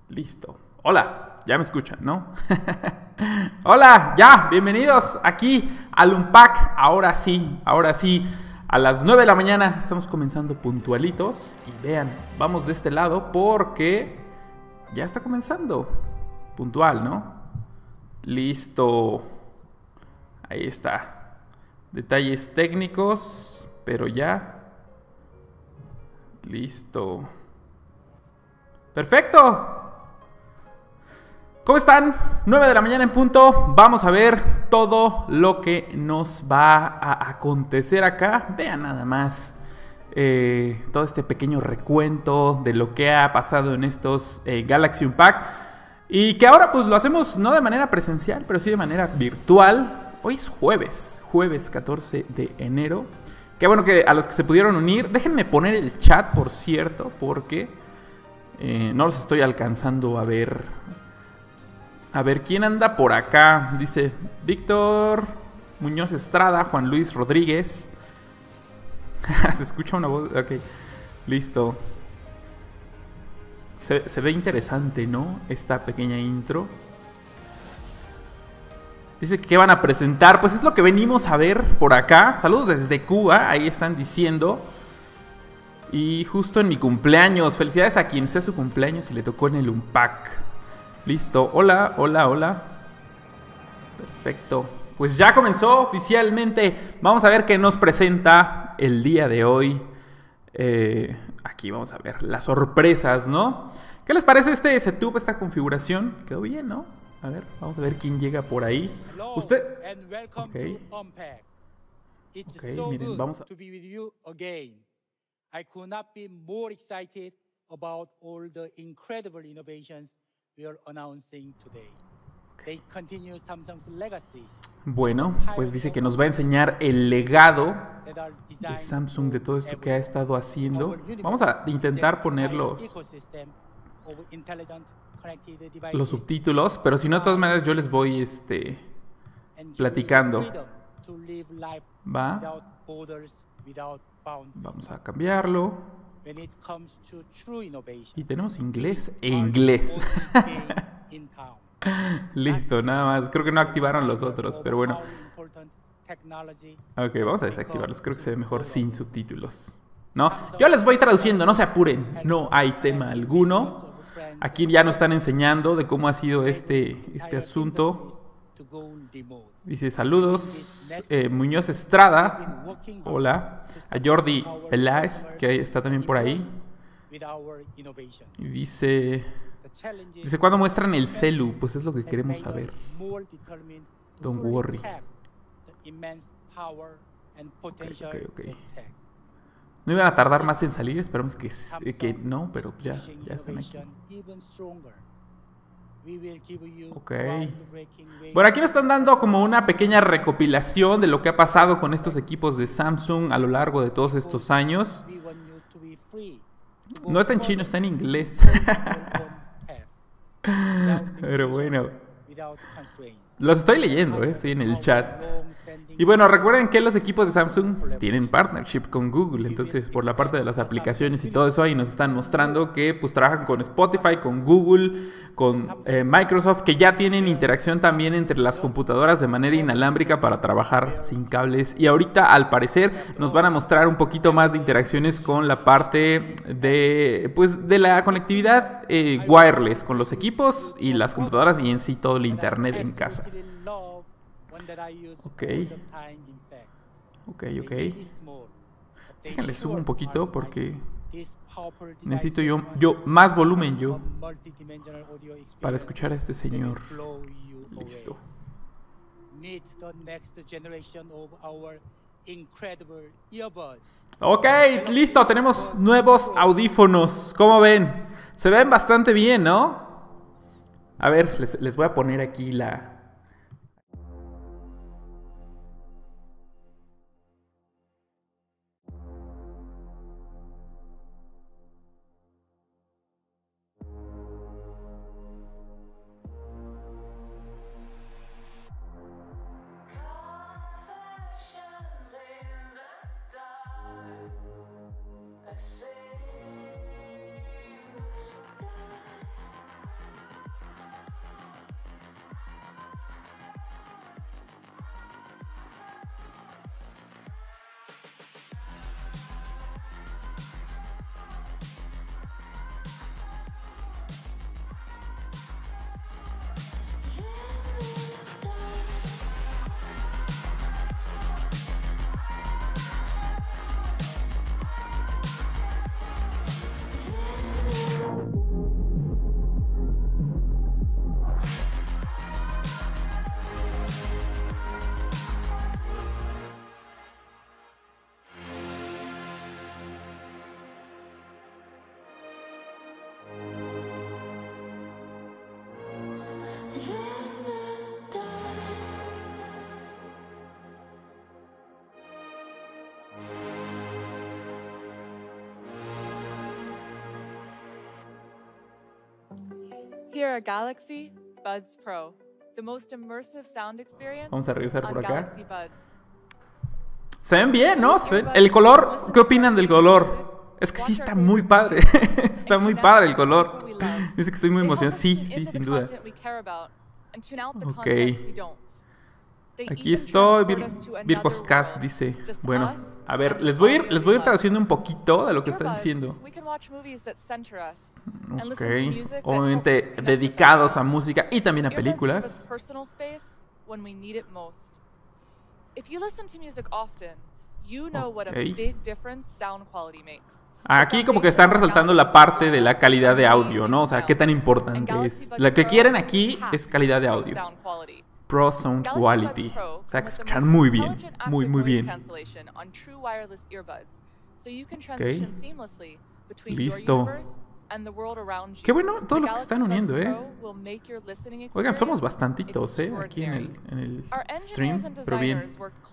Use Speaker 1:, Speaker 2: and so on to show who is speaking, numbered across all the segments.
Speaker 1: Listo. Hola, ya me escuchan, ¿no? Hola, ya, bienvenidos aquí al Unpack. Ahora sí, a las 9 de la mañana estamos comenzando puntualitos. Y vean, vamos de este lado porque ya está comenzando. Puntual, ¿no? Listo. Ahí está. Detalles técnicos, pero ya. Listo. Perfecto. ¿Cómo están? 9 de la mañana en punto. Vamos a ver todo lo que nos va a acontecer acá. Vean nada más todo este pequeño recuento de lo que ha pasado en estos Galaxy Unpacked. Y que ahora pues lo hacemos no de manera presencial, pero sí de manera virtual. Hoy es jueves 14 de enero. Qué bueno que a los que se pudieron unir. Déjenme poner el chat, por cierto, porque no los estoy alcanzando a ver. A ver, ¿quién anda por acá? Dice Víctor Muñoz Estrada, Juan Luis Rodríguez. Se escucha una voz. Ok, listo. Se ve interesante, ¿no? Esta pequeña intro. Dice que ¿qué van a presentar? Pues es lo que venimos a ver por acá. Saludos desde Cuba, ahí están diciendo. Y justo en mi cumpleaños. Felicidades a quien sea su cumpleaños y le tocó en el Unpack. Listo, hola. Perfecto. Pues ya comenzó oficialmente. Vamos a ver qué nos presenta el día de hoy. Aquí vamos a ver las sorpresas, ¿no? ¿Qué les parece este setup, esta configuración? Quedó bien, ¿no? A ver, vamos a ver quién llega por ahí. Usted... Ok. Ok, miren, vamos a...
Speaker 2: I could not be more excited about all the incredible innovations we are announcing today. They continue Samsung's legacy.
Speaker 1: Bueno, pues dice que nos va a enseñar el legado de Samsung, de todo esto que ha estado haciendo. Vamos a intentar poner los subtítulos, pero si no, de todas maneras yo les voy platicando. Va. Vamos a cambiarlo. Y tenemos inglés e inglés. Listo, nada más. Creo que no activaron los otros, pero bueno. Ok, vamos a desactivarlos. Creo que se ve mejor sin subtítulos. ¿No? Yo les voy traduciendo, no se apuren. No hay tema alguno. Aquí ya nos están enseñando de cómo ha sido este asunto. Dice saludos, Muñoz Estrada, hola, a Jordi Peláez, que está también por ahí. Y dice, ¿cuándo muestran el celu? Pues es lo que queremos saber. Don't worry. Ok. No iban a tardar más en salir, esperamos que no, pero ya están aquí. Ok. Bueno, aquí nos están dando como una pequeña recopilación de lo que ha pasado con estos equipos de Samsung a lo largo de todos estos años. No está en chino, está en inglés. Pero bueno. Los estoy leyendo, estoy en el chat. Y bueno, recuerden que los equipos de Samsung tienen partnership con Google. Entonces, por la parte de las aplicaciones y todo eso, ahí nos están mostrando que pues trabajan con Spotify, con Google, con Microsoft, que ya tienen interacción también entre las computadoras de manera inalámbrica para trabajar sin cables. Y ahorita, al parecer, nos van a mostrar un poquito más de interacciones con la parte de la conectividad wireless con los equipos y las computadoras y en sí todo el internet en casa. Ok. Déjenle subo un poquito porque necesito yo más volumen para escuchar a este señor. Listo. Ok, listo, tenemos nuevos audífonos. ¿Cómo ven? Se ven bastante bien, ¿no? A ver, les voy a poner aquí la...
Speaker 3: Here are Galaxy Buds Pro, the most immersive sound experience
Speaker 1: Vamos a regresar por
Speaker 3: on
Speaker 1: acá.
Speaker 3: Galaxy Buds.
Speaker 1: Se ven bien, ¿no? El color, ¿qué opinan del color? Es que sí está muy padre. Está muy padre el color. Dice que estoy muy emocionado. Sí, sí, sin duda. Ok. Aquí estoy. Virgoscast dice. Bueno, a ver, les voy a ir traduciendo un poquito de lo que están diciendo. Ok. Obviamente dedicados a música y también a películas. Aquí como que están resaltando la parte de la calidad de audio, ¿no? O sea, qué tan importante es. Lo que quieren aquí es calidad de audio. Pro Sound Quality. O sea, que escuchan muy bien. Muy, muy bien. Ok. Listo. Qué bueno todos los que están uniendo, ¿eh? Oigan, somos bastantitos, ¿eh? Aquí en el stream, pero bien.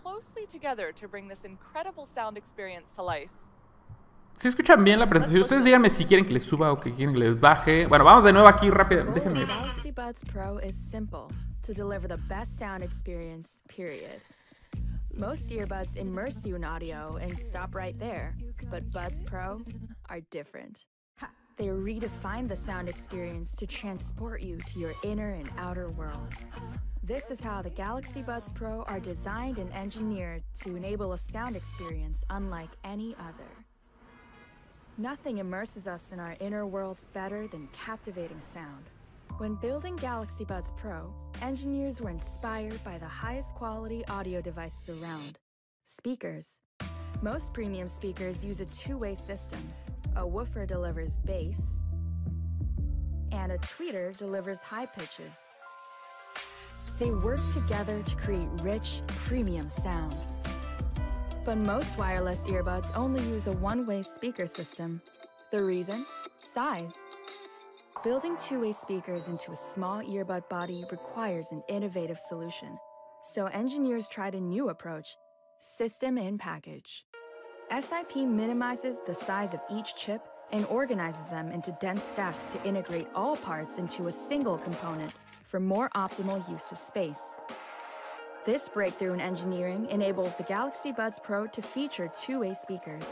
Speaker 1: ¿Sí escuchan bien la presentación? Ustedes díganme si quieren que les suba o que quieren que les baje. Bueno, vamos de nuevo aquí rápido. Déjenme.
Speaker 4: Galaxy Buds Pro is simple to deliver the best sound experience, period. Most earbuds immerse you in audio and stop right there, but Buds Pro are different. They redefine the sound experience to transport you to your inner and outer worlds. This is how the Galaxy Buds Pro are designed and engineered to enable a sound experience unlike any other. Nothing immerses us in our inner worlds better than captivating sound. When building Galaxy Buds Pro, engineers were inspired by the highest quality audio devices around: speakers. Most premium speakers use a two-way system. A woofer delivers bass, and a tweeter delivers high pitches. They work together to create rich, premium sound. But most wireless earbuds only use a one-way speaker system. The reason? Size. Building two-way speakers into a small earbud body requires an innovative solution. So engineers tried a new approach: system in package. SiP minimizes the size of each chip and organizes them into dense stacks to integrate all parts into a single component for more optimal use of space. This breakthrough in engineering enables the Galaxy Buds Pro to feature two-way speakers.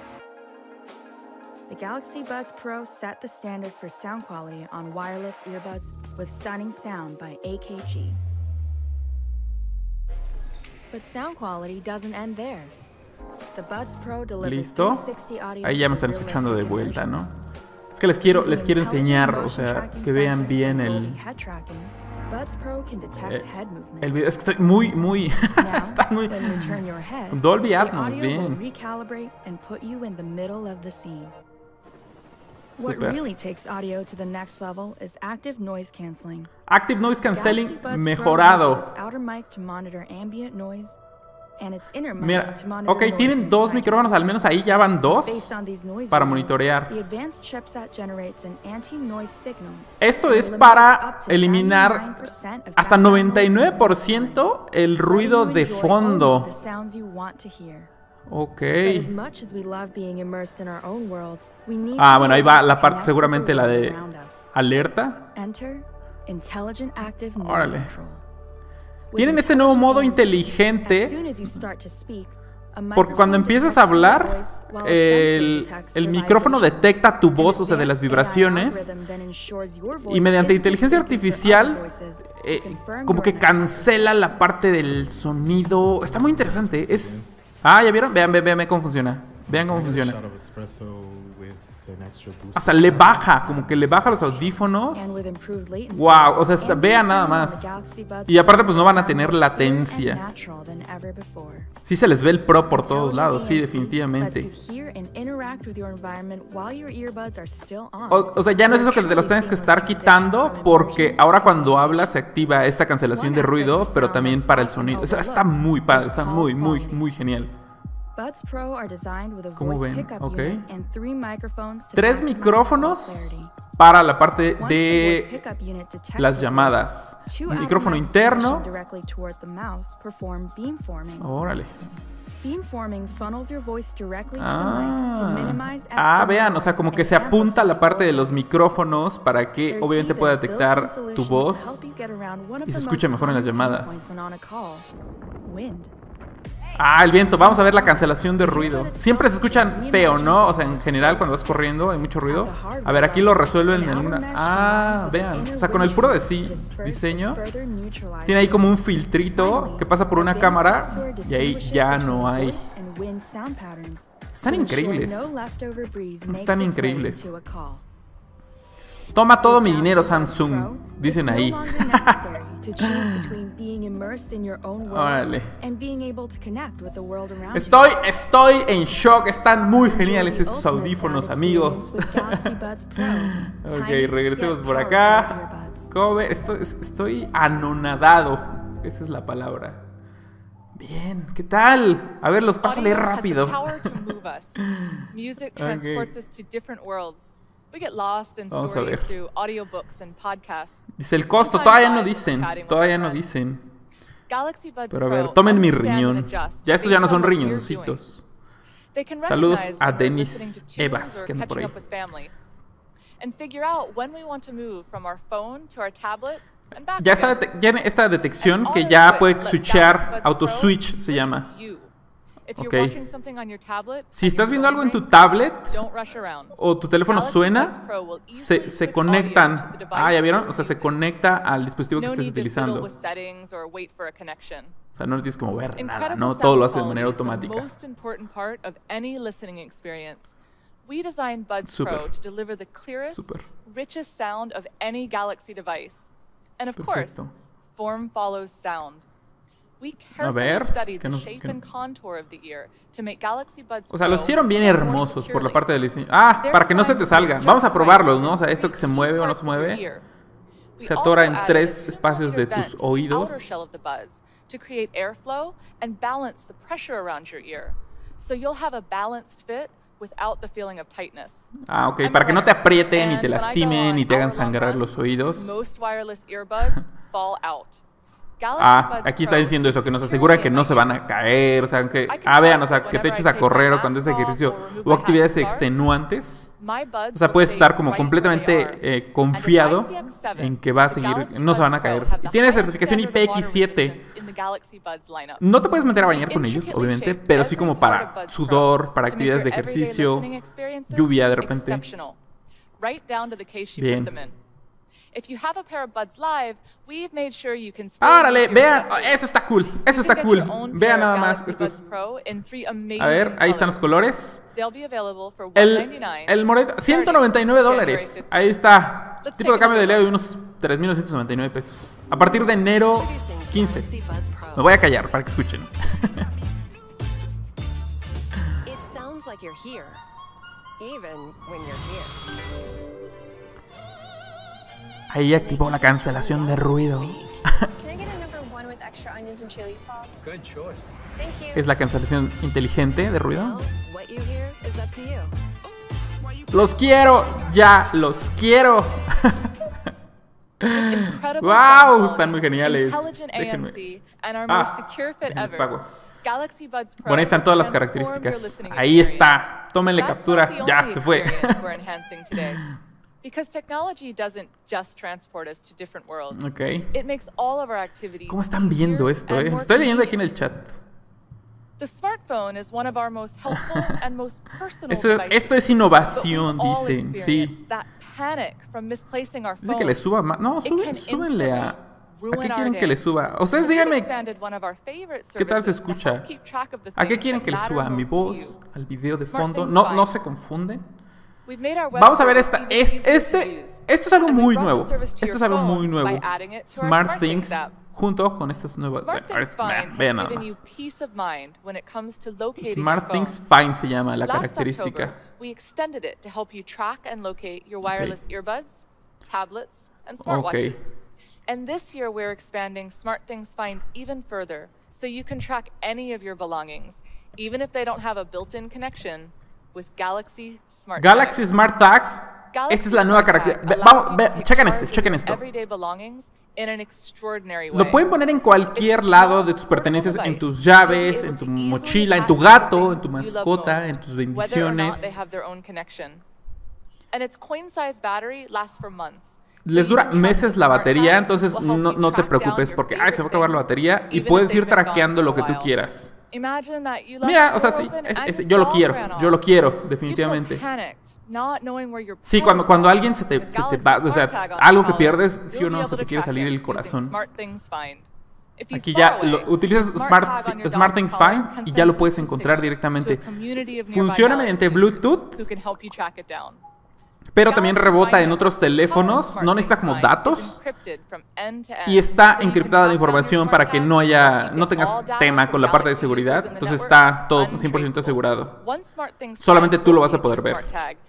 Speaker 4: The Galaxy Buds Pro set the standard for sound quality on wireless earbuds with stunning sound by AKG. But sound quality doesn't end there. The Buds Pro delivers
Speaker 1: ¿Listo?
Speaker 4: 360 audio.
Speaker 1: Ahí ya me están escuchando de vuelta, ¿no? Es que les quiero enseñar, o sea, que vean bien el video. Es que estoy muy está muy Dolby Atmos, bien.
Speaker 4: What really takes audio to the next level is active noise canceling.
Speaker 1: Active Noise Cancelling mejorado. Mira, ok, tienen dos micrófonos, al menos ahí ya van dos para monitorear. Esto es para eliminar hasta 99% el ruido de fondo. Ok. Ah, bueno, ahí va la parte, seguramente la de alerta. Órale. Tienen este nuevo modo inteligente porque cuando empiezas a hablar, el micrófono detecta tu voz, o sea, de las vibraciones, y mediante inteligencia artificial como que cancela la parte del sonido. Está muy interesante. ¿Ya vieron? Vean cómo funciona. Vean cómo funciona. O sea, como que le baja los audífonos. Wow, o sea, vean nada más. Y aparte pues no van a tener latencia. Sí se les ve el Pro por todos lados, sí, definitivamente. O sea, ya no es eso que te los tienes que estar quitando, porque ahora cuando hablas se activa esta cancelación de ruido, pero también para el sonido. O sea, está muy padre, está muy genial. ¿Cómo ven? Ok. 3 micrófonos para la parte de las llamadas. Micrófono interno. Órale. Vean, o sea, como que se apunta a la parte de los micrófonos para que obviamente pueda detectar tu voz y se escuche mejor en las llamadas. El viento. Vamos a ver la cancelación de ruido. Siempre se escuchan feo, ¿no? O sea, en general cuando vas corriendo hay mucho ruido. A ver, aquí lo resuelven en una... vean. O sea, con el puro diseño tiene ahí como un filtrito que pasa por una cámara y ahí ya no hay. Están increíbles. Están increíbles. Toma todo mi dinero, Samsung. Dicen ahí. Órale. Estoy en shock. Están muy geniales estos audífonos, amigos. Ok, regresemos por acá. Cover. Estoy anonadado. Esa es la palabra. Bien, ¿qué tal? A ver, los paso a leer rápido.
Speaker 3: Music transports us to different worlds. We get lost in stories through audiobooks and podcasts.
Speaker 1: Dice el costo, todavía no dicen. Pero a ver, tomen mi riñón. Ya estos ya no son riñoncitos. Saludos a Denis Evas, que anda por ahí. Ya está esta detección que ya puede switchear, auto-switch se llama. Ok. Si estás viendo algo en tu tablet o tu teléfono suena, se conectan. ¿Ya vieron? O sea, se conecta al dispositivo que estés utilizando. O sea, no tienes que mover nada, ¿no? Todo lo hace de manera automática. Súper. Perfecto. A ver, o sea, los hicieron bien hermosos por la parte del diseño. Para que no se te salga. Vamos a probarlos, ¿no? O sea, esto que se mueve o no se mueve. Se atora en 3 espacios de tus oídos. Ok, para que no te aprieten, ni te lastimen, ni te hagan sangrar los oídos. Aquí está diciendo eso, que nos asegura que no se van a caer, o sea, que, vean, o sea, que te eches a correr o cuando haces ejercicio o actividades extenuantes. O sea, puedes estar como completamente confiado en que va a seguir, no se van a caer. Y tiene certificación IPX7. No te puedes meter a bañar con ellos, obviamente, pero sí como para sudor, para actividades de ejercicio, lluvia de repente. Bien. ¡Árale! Vean, eso está cool. Vean nada más. A ver, ahí están los colores. El moreno, $199. Ahí está. Tipo de cambio de leo de unos 3,999 pesos. A partir de enero 15. Me voy a callar para que escuchen. Ahí activó la cancelación de ruido. Es la cancelación inteligente de ruido. Los quiero, ya los quiero. ¡Wow! Están muy geniales. Déjenme. Déjenles pagos. Bueno, ahí están todas las características. Ahí está. Tómenle captura. Ya, se fue. Ok. ¿Cómo están viendo esto? Estoy leyendo aquí en el chat. Esto es innovación, dicen. Sí. Dice que le suba más. No, súbenle a... ¿A qué quieren que le suba? Ustedes díganme qué tal se escucha. ¿A qué quieren que le suba? ¿A mi voz? ¿Al video de fondo? ¿No se confunden? Vamos a ver esto es algo muy nuevo. SmartThings junto con estas nuevas. Vean nada más. SmartThings Find se llama la característica. Okay.
Speaker 3: And this year we're expanding SmartThings Find even further, so you can track any of your belongings, even if they don't have a built-in connection with Galaxy Smart Tags.
Speaker 1: Galaxy Smart Tags Esta es la nueva característica. Vamos, chequen esto. Lo pueden poner en cualquier lado de tus pertenencias, en tus llaves, en tu mochila, en tu gato, en tu mascota, en tus bendiciones. Les dura meses la batería, entonces no te preocupes porque se va a acabar la batería y puedes ir traqueando lo que tú quieras. Mira, o sea, sí, yo lo quiero, definitivamente. Sí, cuando alguien se te va, o sea, algo que pierdes, sí o no, se te quiere salir el corazón. Aquí ya utilizas SmartThings Find y ya lo puedes encontrar directamente. Funciona mediante Bluetooth, pero también rebota en otros teléfonos, no necesita como datos y está encriptada la información para que no tengas tema con la parte de seguridad, entonces está todo 100% asegurado. Solamente tú lo vas a poder ver.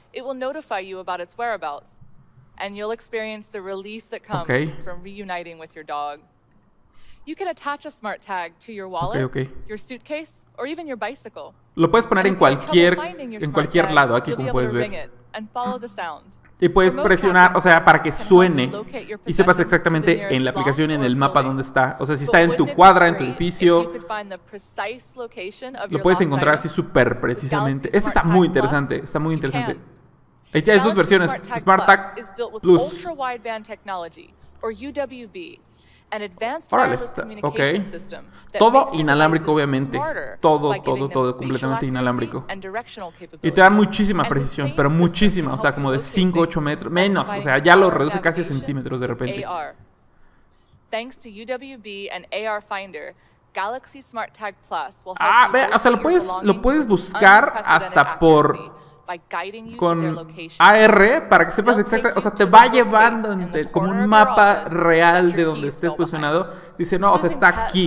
Speaker 1: Lo puedes poner en cualquier lado, aquí como puedes ver. Y puedes presionar, o sea, para que suene y sepas exactamente en la aplicación, en el mapa dónde está. O sea, si está en tu cuadra, en tu edificio, lo puedes encontrar así súper precisamente. Este está muy interesante, Ahí tienes dos versiones, SmartTag Plus. Órale, ok. Todo inalámbrico, obviamente. Todo completamente inalámbrico. Y te da muchísima precisión, pero muchísima. O sea, como de 5, 8 metros. Menos, o sea, ya lo reduce casi a centímetros de repente. Ve, o sea, lo puedes buscar hasta con AR para que sepas exactamente, o sea, te va llevando como un mapa real de donde estés posicionado. Dice, no, o sea, está aquí.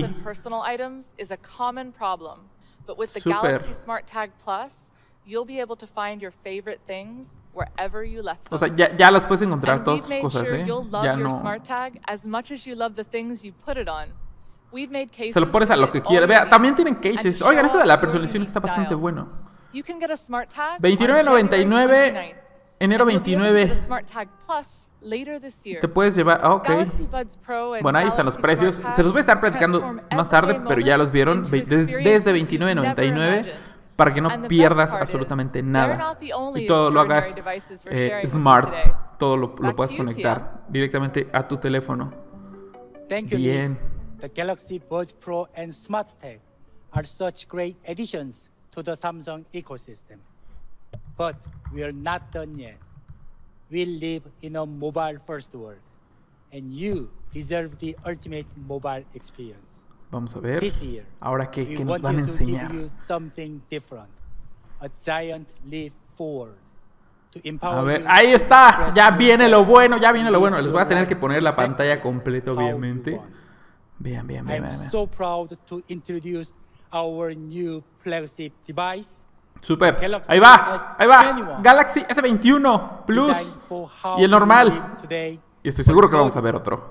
Speaker 1: Súper. O sea, ya las puedes encontrar todas tus cosas, Ya no. Se lo pones a lo que quieras. Vea, también tienen cases. Oigan, eso de la personalización está bastante bueno. $29.99, enero 29. Te puedes llevar. Ok. Bueno, ahí están los precios. Se los voy a estar platicando más tarde, pero ya los vieron. Desde $29.99 para que no pierdas absolutamente nada. Y todo lo hagas smart. Todo lo puedas conectar directamente a tu teléfono. Bien.
Speaker 2: The Galaxy Buds Pro and SmartTag are such great additions to the Samsung ecosystem. But we are not done yet. We live in a mobile-first world, and you deserve the ultimate mobile experience.
Speaker 1: Vamos a ver.
Speaker 2: This year,
Speaker 1: ahora qué nos van a enseñar.
Speaker 2: Something different, a giant leap forward.
Speaker 1: A ver, ahí está. Ya viene lo bueno, Les voy a tener que poner la pantalla completa, obviamente. Vean.
Speaker 2: I'm so proud to introduce our new flagship device.
Speaker 1: Super. Ahí va. Galaxy S21 Plus y el normal. Y estoy seguro que vamos a ver otro.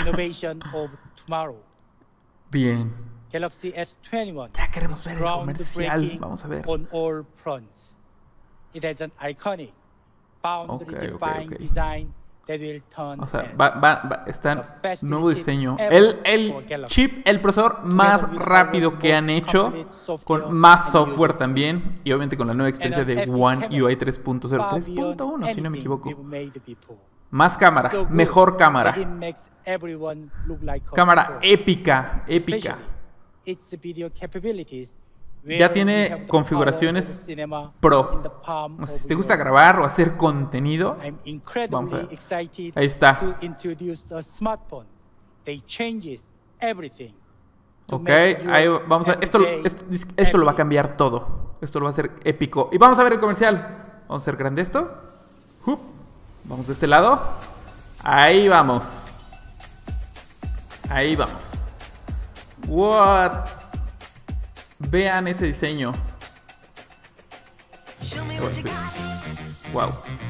Speaker 1: Bien.
Speaker 2: Galaxy S21.
Speaker 1: Ya queremos ver el comercial. Vamos a ver.
Speaker 2: On all fronts. It has an iconic boundary-defined design.
Speaker 1: O sea, está en nuevo diseño. El chip, el procesador más rápido que han hecho, con más software también, y obviamente con la nueva experiencia de One UI 3.0, 3.1 si no me equivoco. Más cámara, mejor cámara. Cámara épica. Ya tiene configuraciones Pro. O sea, si te gusta grabar o hacer contenido, vamos a ver. Ahí está. Ok, ahí vamos a ver. Esto lo va a cambiar todo. Esto lo va a hacer épico. Y vamos a ver el comercial. Vamos a hacer grande esto. Vamos de este lado. Ahí vamos. What? Vean ese diseño. Wow.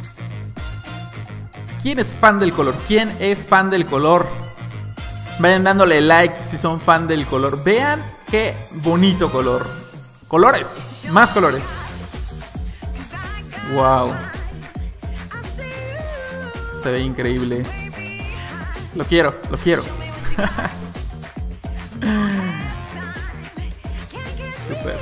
Speaker 1: ¿Quién es fan del color? Vayan dándole like si son fan del color. Vean qué bonito color. Colores. Más colores. Wow. se ve increíble. Lo quiero, lo quiero. Super.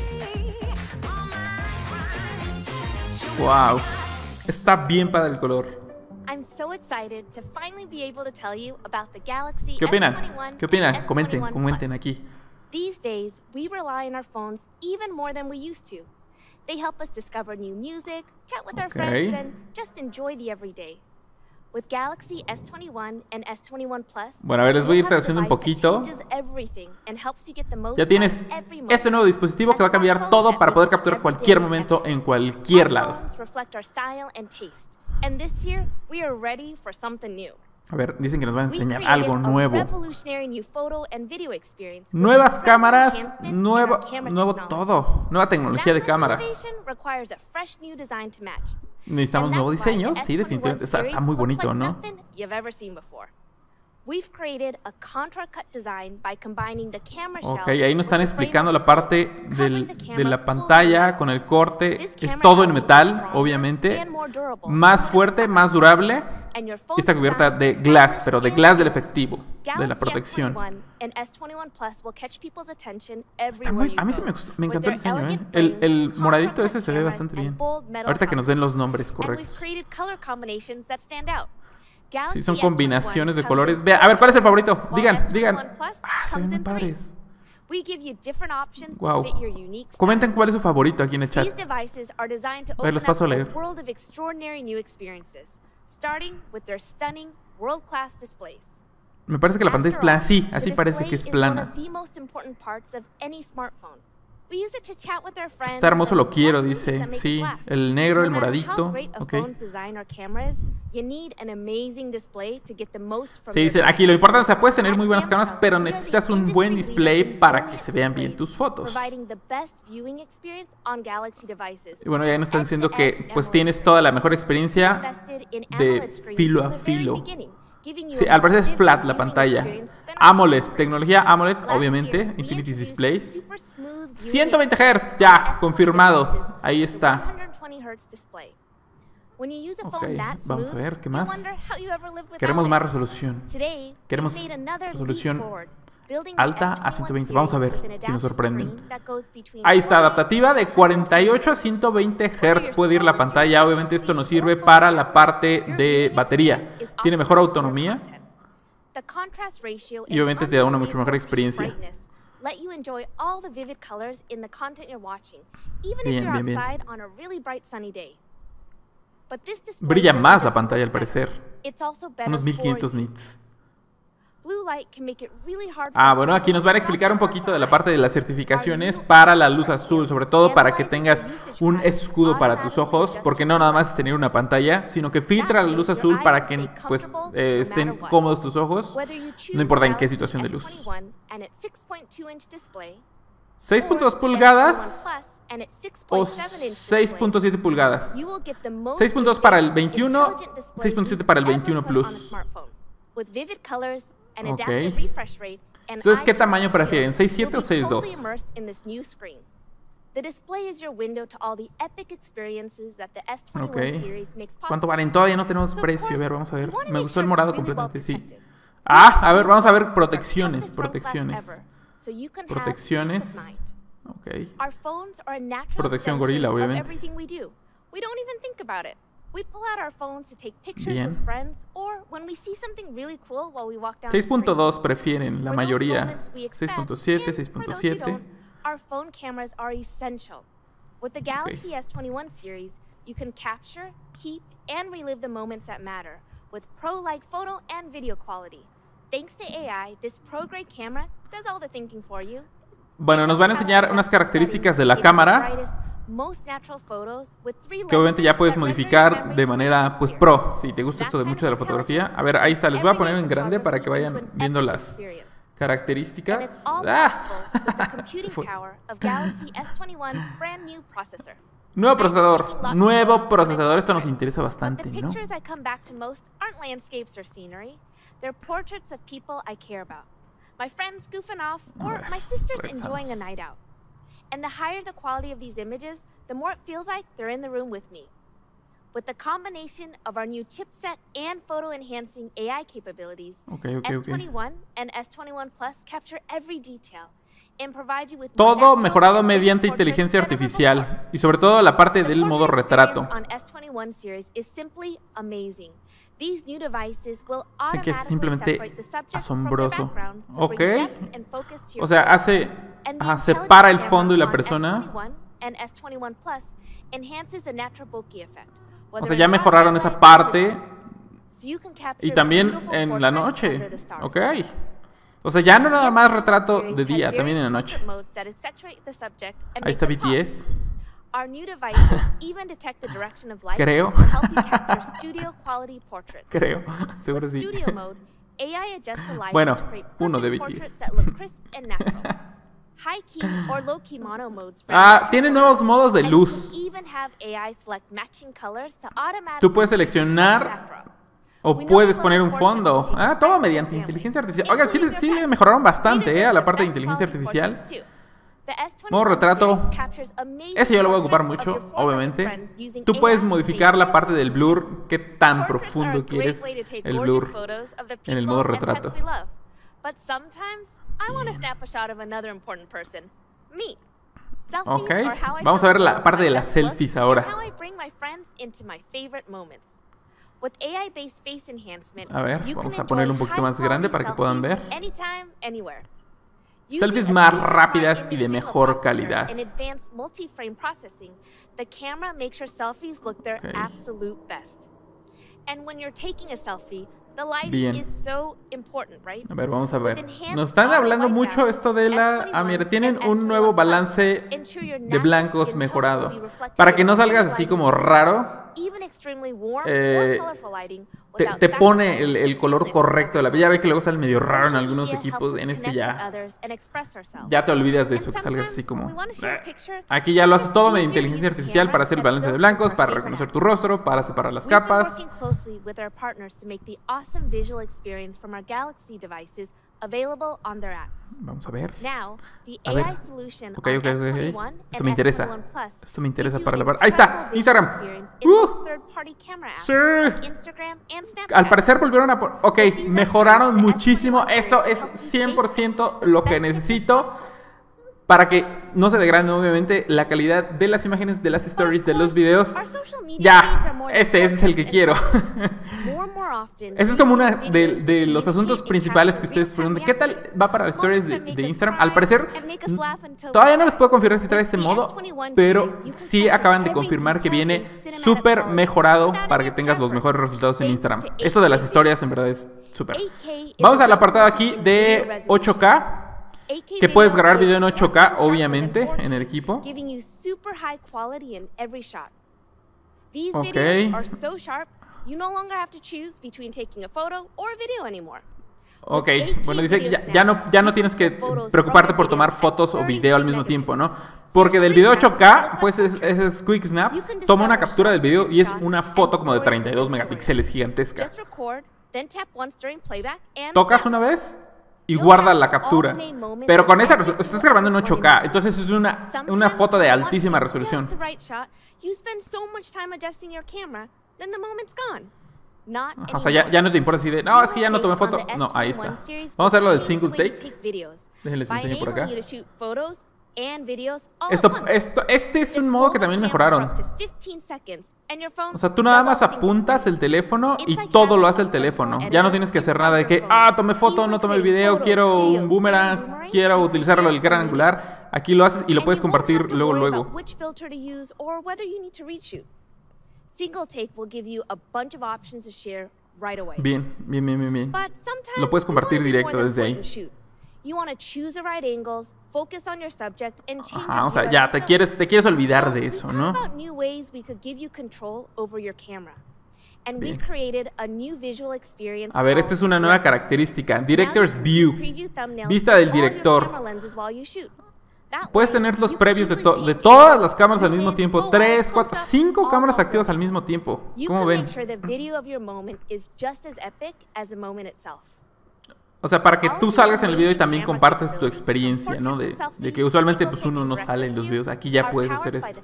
Speaker 1: Wow. Está bien padre el color.
Speaker 5: I'm so excited to finally be able to tell you about the Galaxy
Speaker 1: ¿Qué opinan?
Speaker 5: S21
Speaker 1: ¿Qué opinan?
Speaker 5: and
Speaker 1: Comenten,
Speaker 5: S21
Speaker 1: comenten
Speaker 5: Plus.
Speaker 1: aquí.
Speaker 5: These days, we rely on our phones even more than we used to. They help us discover new music, chat with our friends, and just enjoy the everyday. With Galaxy S21 and S21 Plus,
Speaker 1: Bueno, a ver, les voy a ir
Speaker 5: you'll have
Speaker 1: traduciendo un
Speaker 5: device that
Speaker 1: poquito.
Speaker 5: changes everything and helps you get the most
Speaker 1: Ya tienes
Speaker 5: out of every moment.
Speaker 1: este nuevo dispositivo que va a cambiar todo para poder capturar cualquier momento en cualquier lado.
Speaker 5: Our phones reflect our style and taste. And this year, we are ready for something new.
Speaker 1: A ver, dicen que nos van a
Speaker 5: We
Speaker 1: enseñar
Speaker 5: created
Speaker 1: algo
Speaker 5: a
Speaker 1: nuevo.
Speaker 5: revolutionary new photo and video experience with
Speaker 1: Nuevas
Speaker 5: incredible
Speaker 1: cámaras,
Speaker 5: enhancements in our camera
Speaker 1: nuevo
Speaker 5: technology.
Speaker 1: todo. Nueva tecnología de
Speaker 5: That
Speaker 1: cámaras.
Speaker 5: innovation requires a fresh new design to match.
Speaker 1: Necesitamos
Speaker 5: And
Speaker 1: nuevo
Speaker 5: that's why
Speaker 1: diseño.
Speaker 5: the
Speaker 1: Sí,
Speaker 5: S21
Speaker 1: definitivamente. Está
Speaker 5: series
Speaker 1: muy
Speaker 5: looks
Speaker 1: bonito,
Speaker 5: like
Speaker 1: ¿no?
Speaker 5: nothing you've ever seen before. We've created a contra-cut design by combining the camera shell
Speaker 1: Ok, ahí nos están
Speaker 5: with the frame
Speaker 1: explicando
Speaker 5: of
Speaker 1: la
Speaker 5: the
Speaker 1: parte
Speaker 5: phone, covering the
Speaker 1: de
Speaker 5: camera
Speaker 1: la
Speaker 5: fully
Speaker 1: pantalla
Speaker 5: in
Speaker 1: con el
Speaker 5: metal.
Speaker 1: corte.
Speaker 5: This
Speaker 1: Es
Speaker 5: camera
Speaker 1: todo en
Speaker 5: helps
Speaker 1: metal,
Speaker 5: you stronger
Speaker 1: obviamente.
Speaker 5: and more durable
Speaker 1: Más
Speaker 5: than
Speaker 1: fuerte,
Speaker 5: the
Speaker 1: más
Speaker 5: phone.
Speaker 1: durable.
Speaker 5: And your
Speaker 1: Y
Speaker 5: phone's
Speaker 1: está cubierta
Speaker 5: design
Speaker 1: de
Speaker 5: is
Speaker 1: glass,
Speaker 5: stylish
Speaker 1: pero de
Speaker 5: and
Speaker 1: glass del
Speaker 5: effortless.
Speaker 1: efectivo, de la
Speaker 5: Galaxy
Speaker 1: protección.
Speaker 5: S21 and S21 Plus will catch people's attention
Speaker 1: Está
Speaker 5: everywhere
Speaker 1: muy,
Speaker 5: you
Speaker 1: a mí sí
Speaker 5: go.
Speaker 1: me gustó, me
Speaker 5: With
Speaker 1: encantó el
Speaker 5: their
Speaker 1: diseño, ¿eh?
Speaker 5: elegant
Speaker 1: El
Speaker 5: frames,
Speaker 1: moradito
Speaker 5: contra-cut
Speaker 1: ese se ve
Speaker 5: cameras,
Speaker 1: bastante
Speaker 5: and
Speaker 1: bien.
Speaker 5: bold metal
Speaker 1: Ahorita que nos den los
Speaker 5: hubs.
Speaker 1: nombres
Speaker 5: And we've
Speaker 1: correctos.
Speaker 5: created color combinations that stand out.
Speaker 1: Sí,
Speaker 5: Galaxy
Speaker 1: son
Speaker 5: S21
Speaker 1: combinaciones de
Speaker 5: comes
Speaker 1: colores.
Speaker 5: in
Speaker 1: Vea, a ver, ¿cuál es el favorito?
Speaker 5: while
Speaker 1: Digan,
Speaker 5: S21
Speaker 1: digan.
Speaker 5: Plus
Speaker 1: Ah, se ven
Speaker 5: comes
Speaker 1: muy
Speaker 5: in three.
Speaker 1: padres.
Speaker 5: We give you different options
Speaker 1: Wow.
Speaker 5: to fit your unique style.
Speaker 1: Comenten cuál es su favorito aquí en el chat.
Speaker 5: These devices are designed to
Speaker 1: A ver,
Speaker 5: open
Speaker 1: los
Speaker 5: up
Speaker 1: paso a
Speaker 5: a
Speaker 1: leer.
Speaker 5: world of extraordinary new experiences, starting with their stunning world-class displays.
Speaker 1: Me parece que la pantalla es
Speaker 5: After all,
Speaker 1: plana. Sí,
Speaker 5: the
Speaker 1: así parece que es
Speaker 5: display is one
Speaker 1: plana.
Speaker 5: of the most important parts of any smartphone. We use it to chat with our friends
Speaker 1: Está hermoso,
Speaker 5: and
Speaker 1: lo quiero,
Speaker 5: watch movies
Speaker 1: dice.
Speaker 5: that make
Speaker 1: Sí,
Speaker 5: us laugh.
Speaker 1: el negro, el
Speaker 5: No matter how
Speaker 1: moradito.
Speaker 5: great a
Speaker 1: Ok.
Speaker 5: phone's design or camera is, you need an amazing display to get the most from
Speaker 1: Sí,
Speaker 5: your
Speaker 1: dicen aquí
Speaker 5: device.
Speaker 1: lo importante, o sea, puedes tener muy buenas
Speaker 5: At
Speaker 1: cámaras,
Speaker 5: Samsung,
Speaker 1: pero
Speaker 5: we are the
Speaker 1: necesitas un buen
Speaker 5: industry
Speaker 1: display
Speaker 5: leaders in
Speaker 1: para
Speaker 5: OLED
Speaker 1: que se vean bien
Speaker 5: displays,
Speaker 1: tus fotos.
Speaker 5: providing the best viewing experience on Galaxy devices.
Speaker 1: Y bueno, ya nos están diciendo
Speaker 5: Edge-to-edge
Speaker 1: que pues
Speaker 5: AMOLED
Speaker 1: tienes
Speaker 5: screens.
Speaker 1: toda la mejor experiencia
Speaker 5: Invested in
Speaker 1: de
Speaker 5: AMOLED screens
Speaker 1: filo a
Speaker 5: from the very
Speaker 1: filo.
Speaker 5: beginning, giving you
Speaker 1: Sí,
Speaker 5: a
Speaker 1: al parecer es
Speaker 5: more
Speaker 1: flat
Speaker 5: vivid
Speaker 1: la
Speaker 5: viewing
Speaker 1: pantalla.
Speaker 5: experience than
Speaker 1: AMOLED,
Speaker 5: screen.
Speaker 1: tecnología AMOLED,
Speaker 5: Last
Speaker 1: obviamente,
Speaker 5: year, we
Speaker 1: Infinity
Speaker 5: introduced
Speaker 1: Displays.
Speaker 5: super smooth viewing
Speaker 1: 120
Speaker 5: experience
Speaker 1: Hz, ya,
Speaker 5: on S20
Speaker 1: confirmado.
Speaker 5: devices
Speaker 1: Ahí
Speaker 5: with
Speaker 1: está.
Speaker 5: 120 Hz display. When you use a phone
Speaker 1: Ok,
Speaker 5: that
Speaker 1: vamos a
Speaker 5: smooth,
Speaker 1: ver, ¿qué
Speaker 5: you
Speaker 1: más?
Speaker 5: wonder how you ever lived without
Speaker 1: Queremos
Speaker 5: it.
Speaker 1: más resolución.
Speaker 5: Today,
Speaker 1: Queremos
Speaker 5: we've made another
Speaker 1: resolución
Speaker 5: leap forward, building the
Speaker 1: alta a
Speaker 5: S21
Speaker 1: 120. Vamos a ver
Speaker 5: series with an
Speaker 1: si nos
Speaker 5: adaptive
Speaker 1: sorprenden.
Speaker 5: screen that goes between
Speaker 1: Ahí está,
Speaker 5: 40
Speaker 1: adaptativa de 48 a 120 Hz puede ir la pantalla. Obviamente esto nos sirve para la parte de batería. Tiene mejor autonomía
Speaker 5: The contrast ratio
Speaker 1: y obviamente te da una mucho mejor
Speaker 5: unbelievable
Speaker 1: experiencia.
Speaker 5: brightness let you enjoy all the vivid colors in the content you're watching, even
Speaker 1: Bien,
Speaker 5: if you're
Speaker 1: bien, bien.
Speaker 5: outside on a really bright sunny day. But this display
Speaker 1: Brilla
Speaker 5: doesn't
Speaker 1: más
Speaker 5: just
Speaker 1: la
Speaker 5: look
Speaker 1: pantalla al
Speaker 5: better,
Speaker 1: parecer.
Speaker 5: it's also better
Speaker 1: Unos
Speaker 5: for
Speaker 1: 1500
Speaker 5: you.
Speaker 1: nits.
Speaker 5: Blue light can make it really hard for
Speaker 1: Ah,
Speaker 5: us
Speaker 1: bueno,
Speaker 5: to
Speaker 1: aquí nos van a
Speaker 5: see
Speaker 1: explicar un
Speaker 5: without
Speaker 1: poquito de la
Speaker 5: our
Speaker 1: parte de las certificaciones para la luz azul, sobre todo para que tengas un escudo para tus ojos, porque no nada más es tener una pantalla, sino que filtra la luz azul para que pues estén cómodos tus ojos, no importa en qué situación de luz. 6.2 pulgadas o 6.7 pulgadas. 6.2 para el 21, 6.7 para el 21 Plus. Ok. Entonces, ¿qué tamaño prefieren? ¿6.7 o 6.2?
Speaker 5: The display is your window to all the epic experiences that the S21
Speaker 1: Ok.
Speaker 5: series makes possible.
Speaker 1: ¿Cuánto valen? Todavía no tenemos
Speaker 5: So, of
Speaker 1: precio. A
Speaker 5: course,
Speaker 1: ver, vamos a ver.
Speaker 5: we wanna
Speaker 1: Me
Speaker 5: make
Speaker 1: gustó el
Speaker 5: sure
Speaker 1: morado
Speaker 5: it's really well
Speaker 1: completamente, sí.
Speaker 5: protected.
Speaker 1: Ah, a ver, vamos a ver
Speaker 5: Our
Speaker 1: protecciones.
Speaker 5: toughest front glass
Speaker 1: Protecciones.
Speaker 5: ever, so you can have
Speaker 1: Protecciones.
Speaker 5: peace of mind.
Speaker 1: Ok.
Speaker 5: Our phones are a natural
Speaker 1: Protección
Speaker 5: extension
Speaker 1: gorila,
Speaker 5: of
Speaker 1: obviamente.
Speaker 5: everything we do. We don't even think about it. We pull out our phones to take pictures
Speaker 1: Bien.
Speaker 5: with friends or when we see something really cool while we walk down the street.
Speaker 1: 6.2 prefieren la
Speaker 5: For those
Speaker 1: mayoría.
Speaker 5: moments we expect,
Speaker 1: 6.7,
Speaker 5: and for those who
Speaker 1: 6.7.
Speaker 5: don't, our phone cameras are essential. With the Galaxy S21 series, you can capture, keep, and relive the moments that matter with pro-like photo and video quality. Thanks to AI, this pro-grade camera does all the thinking for you.
Speaker 1: Bueno, nos van a enseñar unas características de la cámara que obviamente ya puedes modificar de manera pues pro, si te gusta esto de mucho de la fotografía. A ver, ahí está, les voy a poner en grande para que vayan viendo las características. ¡Ah! Se fue. Nuevo procesador, esto nos interesa bastante, ¿no?
Speaker 5: They're portraits of people I care about. My friends goofing off, or my sisters enjoying a night out. And the higher the quality of these images, the more it feels like they're in the room with me. With the combination of our new chipset and photo-enhancing AI capabilities, S21 and S21 Plus capture every detail and provide you with
Speaker 1: todo mejorado mediante inteligencia artificial y sobre todo la parte del modo retrato. Así que es simplemente asombroso. Ok. O sea, separa el fondo y la persona. O sea, ya mejoraron esa parte. Y también en la noche. Ok. O sea, ya no nada más retrato de día, también en la noche. Ahí está BTS. Creo. Creo. Seguro sí. Bueno, uno de BTS. Tiene nuevos modos de luz. Tú puedes seleccionar o puedes poner un fondo. Todo mediante inteligencia artificial. Oigan, sí le mejoraron bastante a la parte de inteligencia artificial. Modo retrato. Ese yo lo voy a ocupar mucho, obviamente. Tú puedes modificar la parte del blur. Qué tan profundo quieres el blur en el modo retrato. Ok, vamos a ver la parte de las selfies ahora. A ver, vamos a ponerlo un poquito más grande para que puedan ver. Selfies más rápidas y de mejor calidad. Bien. A ver, vamos a ver. Nos están hablando mucho esto de la... mira, tienen un nuevo balance de blancos mejorado. Para que no salgas así como raro. Te pone el color correcto de la piel. Ya ve que luego sale medio raro en algunos equipos. En este ya te olvidas de eso, que salgas así como... Aquí ya lo hace todo mediante inteligencia artificial para hacer el balance de blancos, para reconocer tu rostro, para separar las capas. Vamos a ver. A ver. Ok. Esto me interesa. Esto me interesa para la parte... ¡Ahí está! Instagram. Sí. Al parecer volvieron a... Ok, mejoraron muchísimo. Eso es 100% lo que necesito para que no se degrade, obviamente, la calidad de las imágenes, de las stories, de los videos. Ya, este es el que quiero. Ese es como uno de los asuntos principales que ustedes preguntan. ¿Qué tal va para las stories de Instagram? Al parecer, todavía no les puedo confirmar si trae este modo, pero sí acaban de confirmar que viene súper mejorado para que tengas los mejores resultados en Instagram. Eso de las historias en verdad es súper. Vamos al apartado aquí de 8K. Que puedes grabar video en 8K, obviamente, en el equipo. Ok. Ok, bueno, dice ya no tienes que preocuparte por tomar fotos o video al mismo tiempo, ¿no? Porque del video 8K, pues es Quick Snaps. Toma una captura del video y es una foto como de 32 megapíxeles gigantesca. Tocas una vez y guarda la captura. Pero con esa resolución, estás grabando en 8K, entonces es una foto de altísima resolución. O sea, ya no te importa si de... No, es que ya no tomé foto. No, ahí está. Vamos a hacer lo del single take. Déjenles enseño por acá. Este es un modo que también mejoraron. O sea, tú nada más apuntas el teléfono y todo lo hace el teléfono. Ya no tienes que hacer nada de que, tomé foto, no tomé video, quiero un boomerang, quiero utilizarlo el gran angular. Aquí lo haces y lo puedes compartir luego. Bien. Lo puedes compartir directo desde ahí. Ajá, o sea, ya te quieres olvidar de eso, ¿no? Bien. A ver, esta es una nueva característica. Director's View. Vista del director. Puedes tener los previews de todas las cámaras al mismo tiempo. 3, 4, 5 cámaras activas al mismo tiempo. ¿Cómo ven? O sea, para que tú salgas en el video y también compartas tu experiencia, ¿no? De que usualmente pues uno no sale en los videos. Aquí ya puedes hacer esto.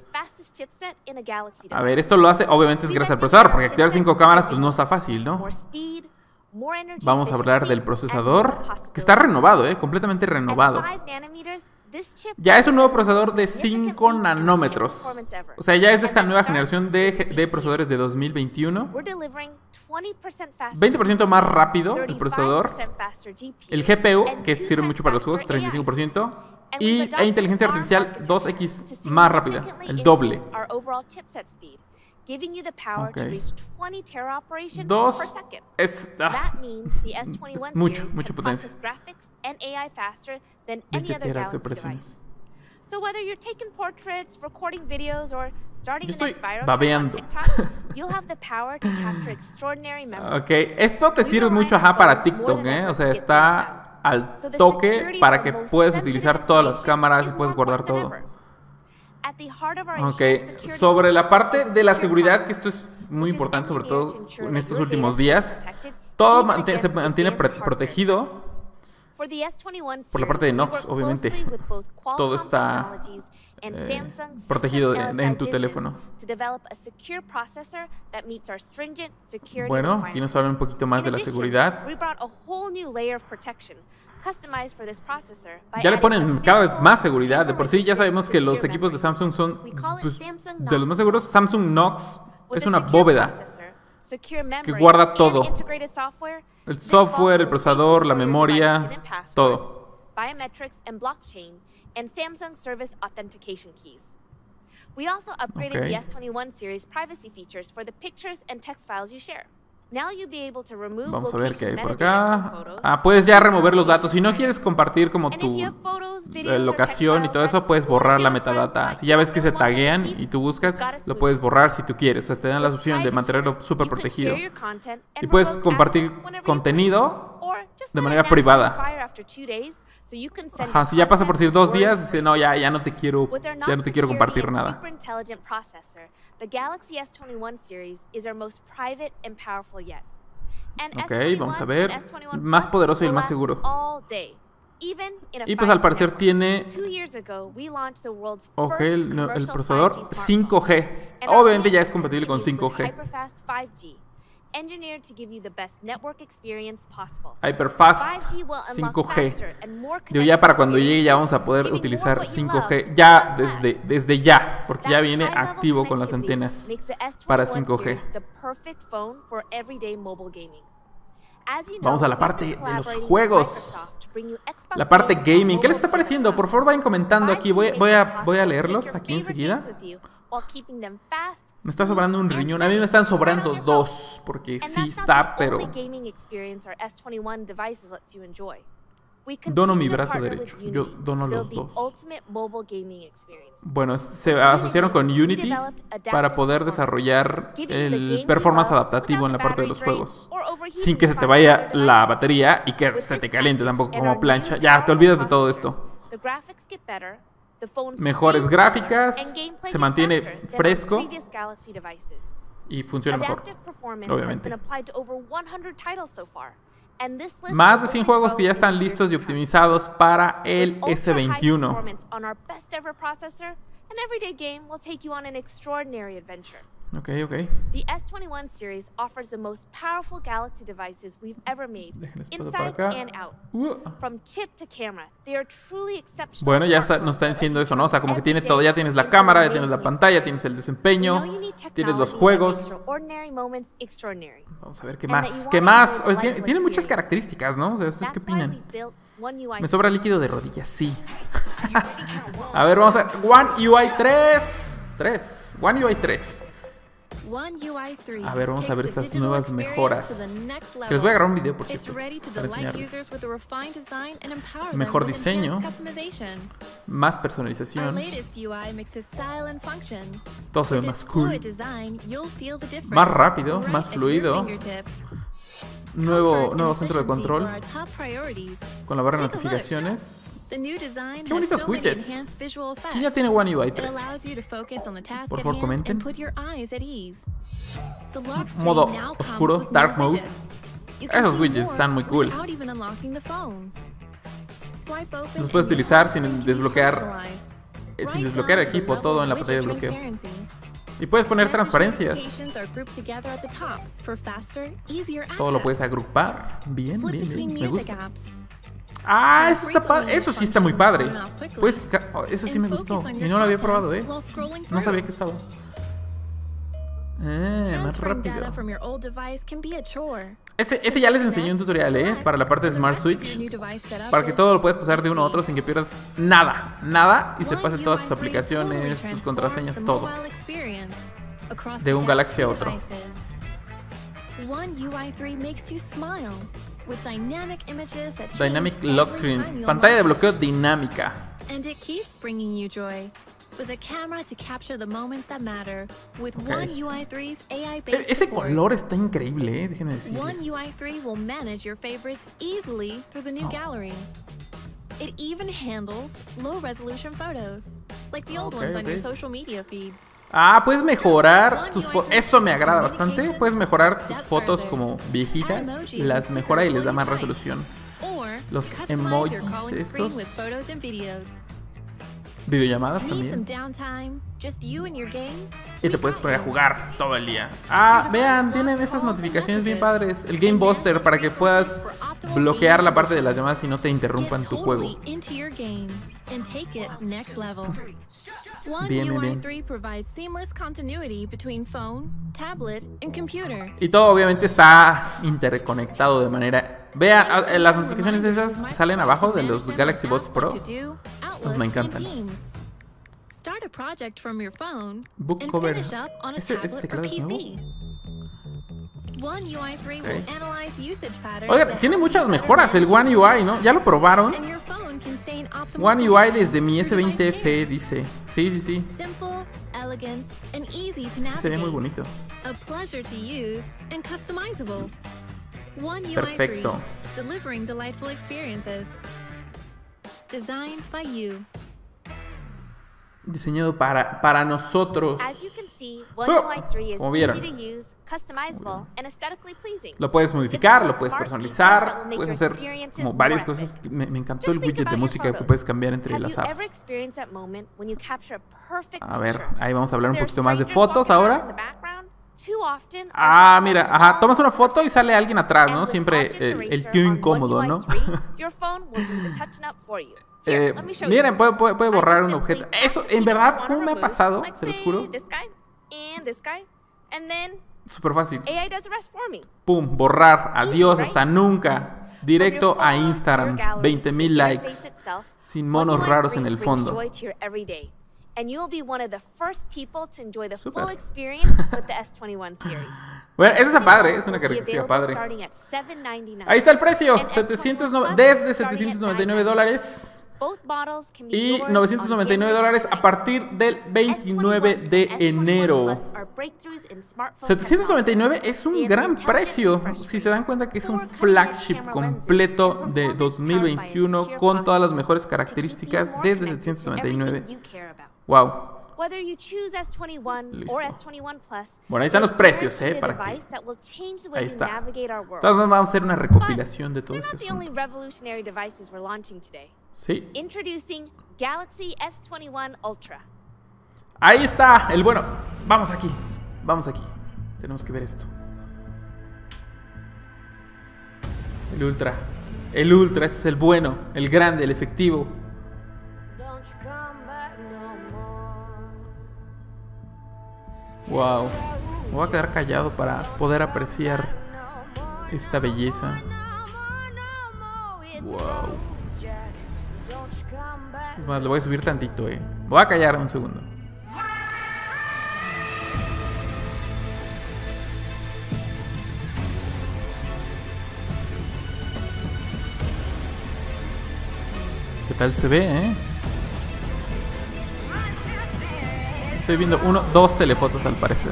Speaker 1: A ver, esto lo hace, obviamente es gracias al procesador, porque activar 5 cámaras pues no está fácil, ¿no? Vamos a hablar del procesador, que está renovado, completamente renovado. Ya es un nuevo procesador de 5 nanómetros. O sea, ya es de esta nueva generación de procesadores de 2021. 20% más rápido el procesador. El GPU, que sirve mucho para los juegos, 35%. E inteligencia artificial 2x más rápida, el doble. Okay. 2 es mucha potencia. 20 teras de operaciones. Yo estoy babeando. Ok, esto te sirve mucho para TikTok, O sea, está al toque para que puedas utilizar todas las cámaras y puedes guardar todo. Ok, sobre la parte de la seguridad, que esto es muy importante, sobre todo en estos últimos días, todo se mantiene protegido por la parte de Knox, obviamente. Todo está protegido en tu teléfono. Bueno, aquí nos hablan un poquito más de la seguridad. Ya le ponen cada vez más seguridad. De por sí ya sabemos que los equipos de Samsung son pues, de los más seguros. Samsung Knox es una bóveda que guarda todo. El software, el procesador, la memoria, todo.
Speaker 5: We also upgraded the S21 series privacy features for the pictures and text files you share. Now you'll be able to remove
Speaker 1: Vamos a ver qué hay por acá. Puedes ya remover los datos. Si no quieres compartir como tu locación y todo eso, puedes borrar la metadata. Si ya ves que se taguean y tú buscas, lo puedes borrar si tú quieres. O sea, te dan la opción de mantenerlo súper protegido. Y puedes compartir contenido de manera privada. Ajá, si ya pasa por decir 2 días, dice, no, ya no te quiero compartir nada.
Speaker 5: The Galaxy S21 series is our most private and powerful yet.
Speaker 1: Ok, vamos a ver. Más poderoso y el más seguro. Y pues al parecer tiene... Ok, el procesador 5G. Obviamente ya es compatible con 5G. Hyperfast 5G. Digo, ya para cuando llegue ya vamos a poder utilizar 5G ya desde ya, porque ya viene activo con las antenas para 5G. Vamos a la parte de los juegos. La parte gaming. ¿Qué les está pareciendo? Por favor vayan comentando aquí. Voy a leerlos aquí enseguida. Me está sobrando un riñón. A mí me están sobrando 2. Porque sí está, pero... Dono mi brazo derecho. Yo dono los 2. Bueno, se asociaron con Unity para poder desarrollar el performance adaptativo en la parte de los juegos. Sin que se te vaya la batería y que se te caliente tampoco como plancha. Ya, te olvidas de todo esto. Mejores gráficas, se mantiene fresco y funciona mejor, obviamente. Más de 100 juegos que ya están listos y optimizados para el S21. Ok.
Speaker 5: The S21 series offers the most powerful Galaxy devices we've ever made, inside and out. From chip to camera, they are truly exceptional.
Speaker 1: Bueno, ya nos está diciendo eso, ¿no? O sea, como que tiene todo. Ya tienes la cámara, ya tienes la pantalla, tienes el desempeño, tienes los juegos. Vamos a ver qué más. O sea, tiene muchas características, ¿no? O sea, ¿ustedes qué opinan? Me sobra líquido de rodillas, sí. A ver, vamos a ver. One UI 3. One UI 3. A ver, vamos a ver estas nuevas mejoras. Que les voy a agarrar un video, por cierto, para enseñarles. Mejor diseño. Más personalización. Todo se ve más cool. Más rápido, más fluido. Nuevo centro de control. Con la barra de notificaciones. ¡Qué bonitos widgets! ¿Quién ya tiene One UI 3? Por favor, comenten. Modo oscuro, Dark Mode. Esos widgets están muy cool.
Speaker 4: unlocking the phone. Swipe open
Speaker 1: Los puedes
Speaker 4: and
Speaker 1: utilizar sin
Speaker 4: you can
Speaker 1: desbloquear,
Speaker 4: personalize.
Speaker 1: sin desbloquear el
Speaker 4: Right down to
Speaker 1: equipo,
Speaker 4: the
Speaker 1: todo en la
Speaker 4: level
Speaker 1: pantalla de
Speaker 4: widget
Speaker 1: bloqueo.
Speaker 4: transparency.
Speaker 1: Y puedes poner
Speaker 4: Message
Speaker 1: transparencias.
Speaker 4: notifications are grouped together at the top for faster, easier
Speaker 1: Todo lo
Speaker 4: access.
Speaker 1: puedes agrupar. Bien,
Speaker 4: Flip
Speaker 1: bien,
Speaker 4: between
Speaker 1: bien. Me
Speaker 4: music
Speaker 1: gusta.
Speaker 4: apps.
Speaker 1: Ah, eso está padre. Eso sí está muy padre. Pues eso sí
Speaker 4: And
Speaker 1: me
Speaker 4: focus
Speaker 1: gustó.
Speaker 4: on
Speaker 1: Y
Speaker 4: your
Speaker 1: no lo había
Speaker 4: contents
Speaker 1: probado,
Speaker 4: while scrolling
Speaker 1: No sabía
Speaker 4: through.
Speaker 1: que estaba. Más
Speaker 4: Transferring
Speaker 1: rápido.
Speaker 4: data from your old device can be a chore.
Speaker 1: Ese ya les enseñé un tutorial, para la parte de Smart Switch. Para que todo lo puedas pasar de uno a otro sin que pierdas nada. Nada. Y se pase todas tus aplicaciones, tus contraseñas, todo. De un Galaxy a otro.
Speaker 4: One UI 3 makes you smile with dynamic images that change
Speaker 1: Dynamic
Speaker 4: every
Speaker 1: Lock
Speaker 4: time
Speaker 1: Screen.
Speaker 4: you
Speaker 1: Pantalla de
Speaker 4: unlock
Speaker 1: bloqueo dinámica.
Speaker 4: it. And it keeps bringing you joy. With a camera to capture the moments that matter. With One UI 3's AI-based
Speaker 1: Ese
Speaker 4: support.
Speaker 1: color está increíble, déjenme
Speaker 4: One
Speaker 1: decirles.
Speaker 4: UI 3 will manage your favorites easily through the new gallery. It even handles low-resolution photos, like the old ones on your social media feed.
Speaker 1: Ah, puedes mejorar tus fotos. Eso me agrada bastante. Puedes mejorar tus fotos como viejitas. Las mejora y les da más resolución.
Speaker 4: Or
Speaker 1: Los
Speaker 4: customize your
Speaker 1: emojis
Speaker 4: calling screen
Speaker 1: estos.
Speaker 4: with photos and videos.
Speaker 1: Videollamadas
Speaker 4: Need some
Speaker 1: también.
Speaker 4: downtime? Just you and your game?
Speaker 1: Y te puedes poner a jugar todo el día. Ah, vean, tienen esas notificaciones bien padres. El Game Buster para que puedas bloquear la parte de las llamadas y no te interrumpan tu juego.
Speaker 4: Into your game and take it next level. One
Speaker 1: Bien,
Speaker 4: UI
Speaker 1: bien.
Speaker 4: 3 provides seamless continuity between phone, tablet, and computer.
Speaker 1: Y todo obviamente está interconectado de manera... Vean, las notificaciones de esas que salen abajo de los Galaxy Buds Pro. Pues me encantan.
Speaker 4: Start a project from your phone
Speaker 1: Book
Speaker 4: and
Speaker 1: cover.
Speaker 4: finish up on a
Speaker 1: ¿Ese
Speaker 4: tablet or
Speaker 1: teclado es nuevo?
Speaker 4: PC. One UI 3 will analyze usage patterns.
Speaker 1: Oigan, tiene muchas mejoras el One UI, ¿no? ¿Ya lo probaron?
Speaker 4: And your phone can stay in optimal
Speaker 1: One UI
Speaker 4: condition
Speaker 1: desde mi
Speaker 4: for your device
Speaker 1: S20 FE
Speaker 4: needs.
Speaker 1: dice. Sí, sí, sí.
Speaker 4: Simple, elegant, and easy to navigate.
Speaker 1: Se ve muy bonito.
Speaker 4: A pleasure to use and customizable. One UI
Speaker 1: Perfecto.
Speaker 4: 3, delivering delightful experiences. Designed by you.
Speaker 1: Diseñado para nosotros.
Speaker 5: As you can see, One
Speaker 1: Oh,
Speaker 5: UI 3 is
Speaker 1: como vieron.
Speaker 5: easy to use, customizable, and aesthetically pleasing.
Speaker 1: Lo puedes modificar, lo puedes personalizar, puedes hacer como varias cosas. Me encantó el widget de música que puedes cambiar entre
Speaker 5: Have
Speaker 1: las
Speaker 5: you ever
Speaker 1: apps.
Speaker 5: experienced that moment when you capture a perfect
Speaker 1: A ver,
Speaker 5: picture?
Speaker 1: ahí vamos a hablar un
Speaker 5: There are
Speaker 1: poquito más de
Speaker 5: strangers
Speaker 1: fotos
Speaker 5: walking around in
Speaker 1: ahora.
Speaker 5: the background? Too often, our
Speaker 1: Ah,
Speaker 5: shots
Speaker 1: mira,
Speaker 5: are
Speaker 1: ajá,
Speaker 5: long,
Speaker 1: tomas una foto y sale alguien atrás,
Speaker 5: and
Speaker 1: ¿no?
Speaker 5: with
Speaker 1: Siempre
Speaker 5: Object
Speaker 1: el
Speaker 5: Eraser
Speaker 1: tío
Speaker 5: on
Speaker 1: incómodo,
Speaker 5: One
Speaker 1: ¿no?
Speaker 5: UI 3, your phone will do the touching up for you. Here, let me show
Speaker 1: Miren,
Speaker 5: you.
Speaker 1: puede borrar un
Speaker 5: I
Speaker 1: objeto.
Speaker 5: simply
Speaker 1: Eso,
Speaker 5: tap the
Speaker 1: en
Speaker 5: people I
Speaker 1: verdad,
Speaker 5: wanna
Speaker 1: ¿cómo me ha
Speaker 5: remove,
Speaker 1: pasado?
Speaker 5: like,
Speaker 1: Se los
Speaker 5: say,
Speaker 1: juro.
Speaker 5: this guy and this guy, and then
Speaker 1: Súper fácil.
Speaker 5: AI does the rest for me.
Speaker 1: Pum, borrar. Adiós, hasta nunca. Directo a Instagram. 20,000 likes. Sin monos raros en el fondo.
Speaker 5: And you'll be one of the first people to enjoy the
Speaker 1: Súper.
Speaker 5: full experience with the S21 series.
Speaker 1: Bueno, esa está padre, es una
Speaker 5: Will be
Speaker 1: característica
Speaker 5: available
Speaker 1: padre.
Speaker 5: starting at $799.
Speaker 1: Ahí está el precio,
Speaker 5: And S21
Speaker 1: desde
Speaker 5: starting at
Speaker 1: $799
Speaker 5: Both models can be
Speaker 1: y
Speaker 5: yours
Speaker 1: $999
Speaker 5: on
Speaker 1: a partir del 29 de enero. 799 es un gran precio, si se dan cuenta que es un flagship completo de 2021 con todas las mejores características desde 799. Wow.
Speaker 5: Whether you choose S21
Speaker 1: Listo.
Speaker 5: or S21 Plus,
Speaker 1: Bueno, ahí están los precios, para que...
Speaker 5: device that will change the way
Speaker 1: Ahí
Speaker 5: you
Speaker 1: está.
Speaker 5: navigate our world.
Speaker 1: Entonces vamos a hacer una recopilación de todo
Speaker 5: They're not
Speaker 1: este
Speaker 5: the only
Speaker 1: asunto.
Speaker 5: revolutionary devices we're launching today.
Speaker 1: Sí.
Speaker 5: Introducing Galaxy S21 Ultra.
Speaker 1: Ahí está, el bueno. Vamos aquí. Tenemos que ver esto. El Ultra. Este es el bueno, el grande, el efectivo. Wow. Me voy a quedar callado para poder apreciar esta belleza. Wow. Es más, le voy a subir tantito, Me voy a callar un segundo. ¿Qué tal se ve, Estoy viendo dos telefotos al parecer.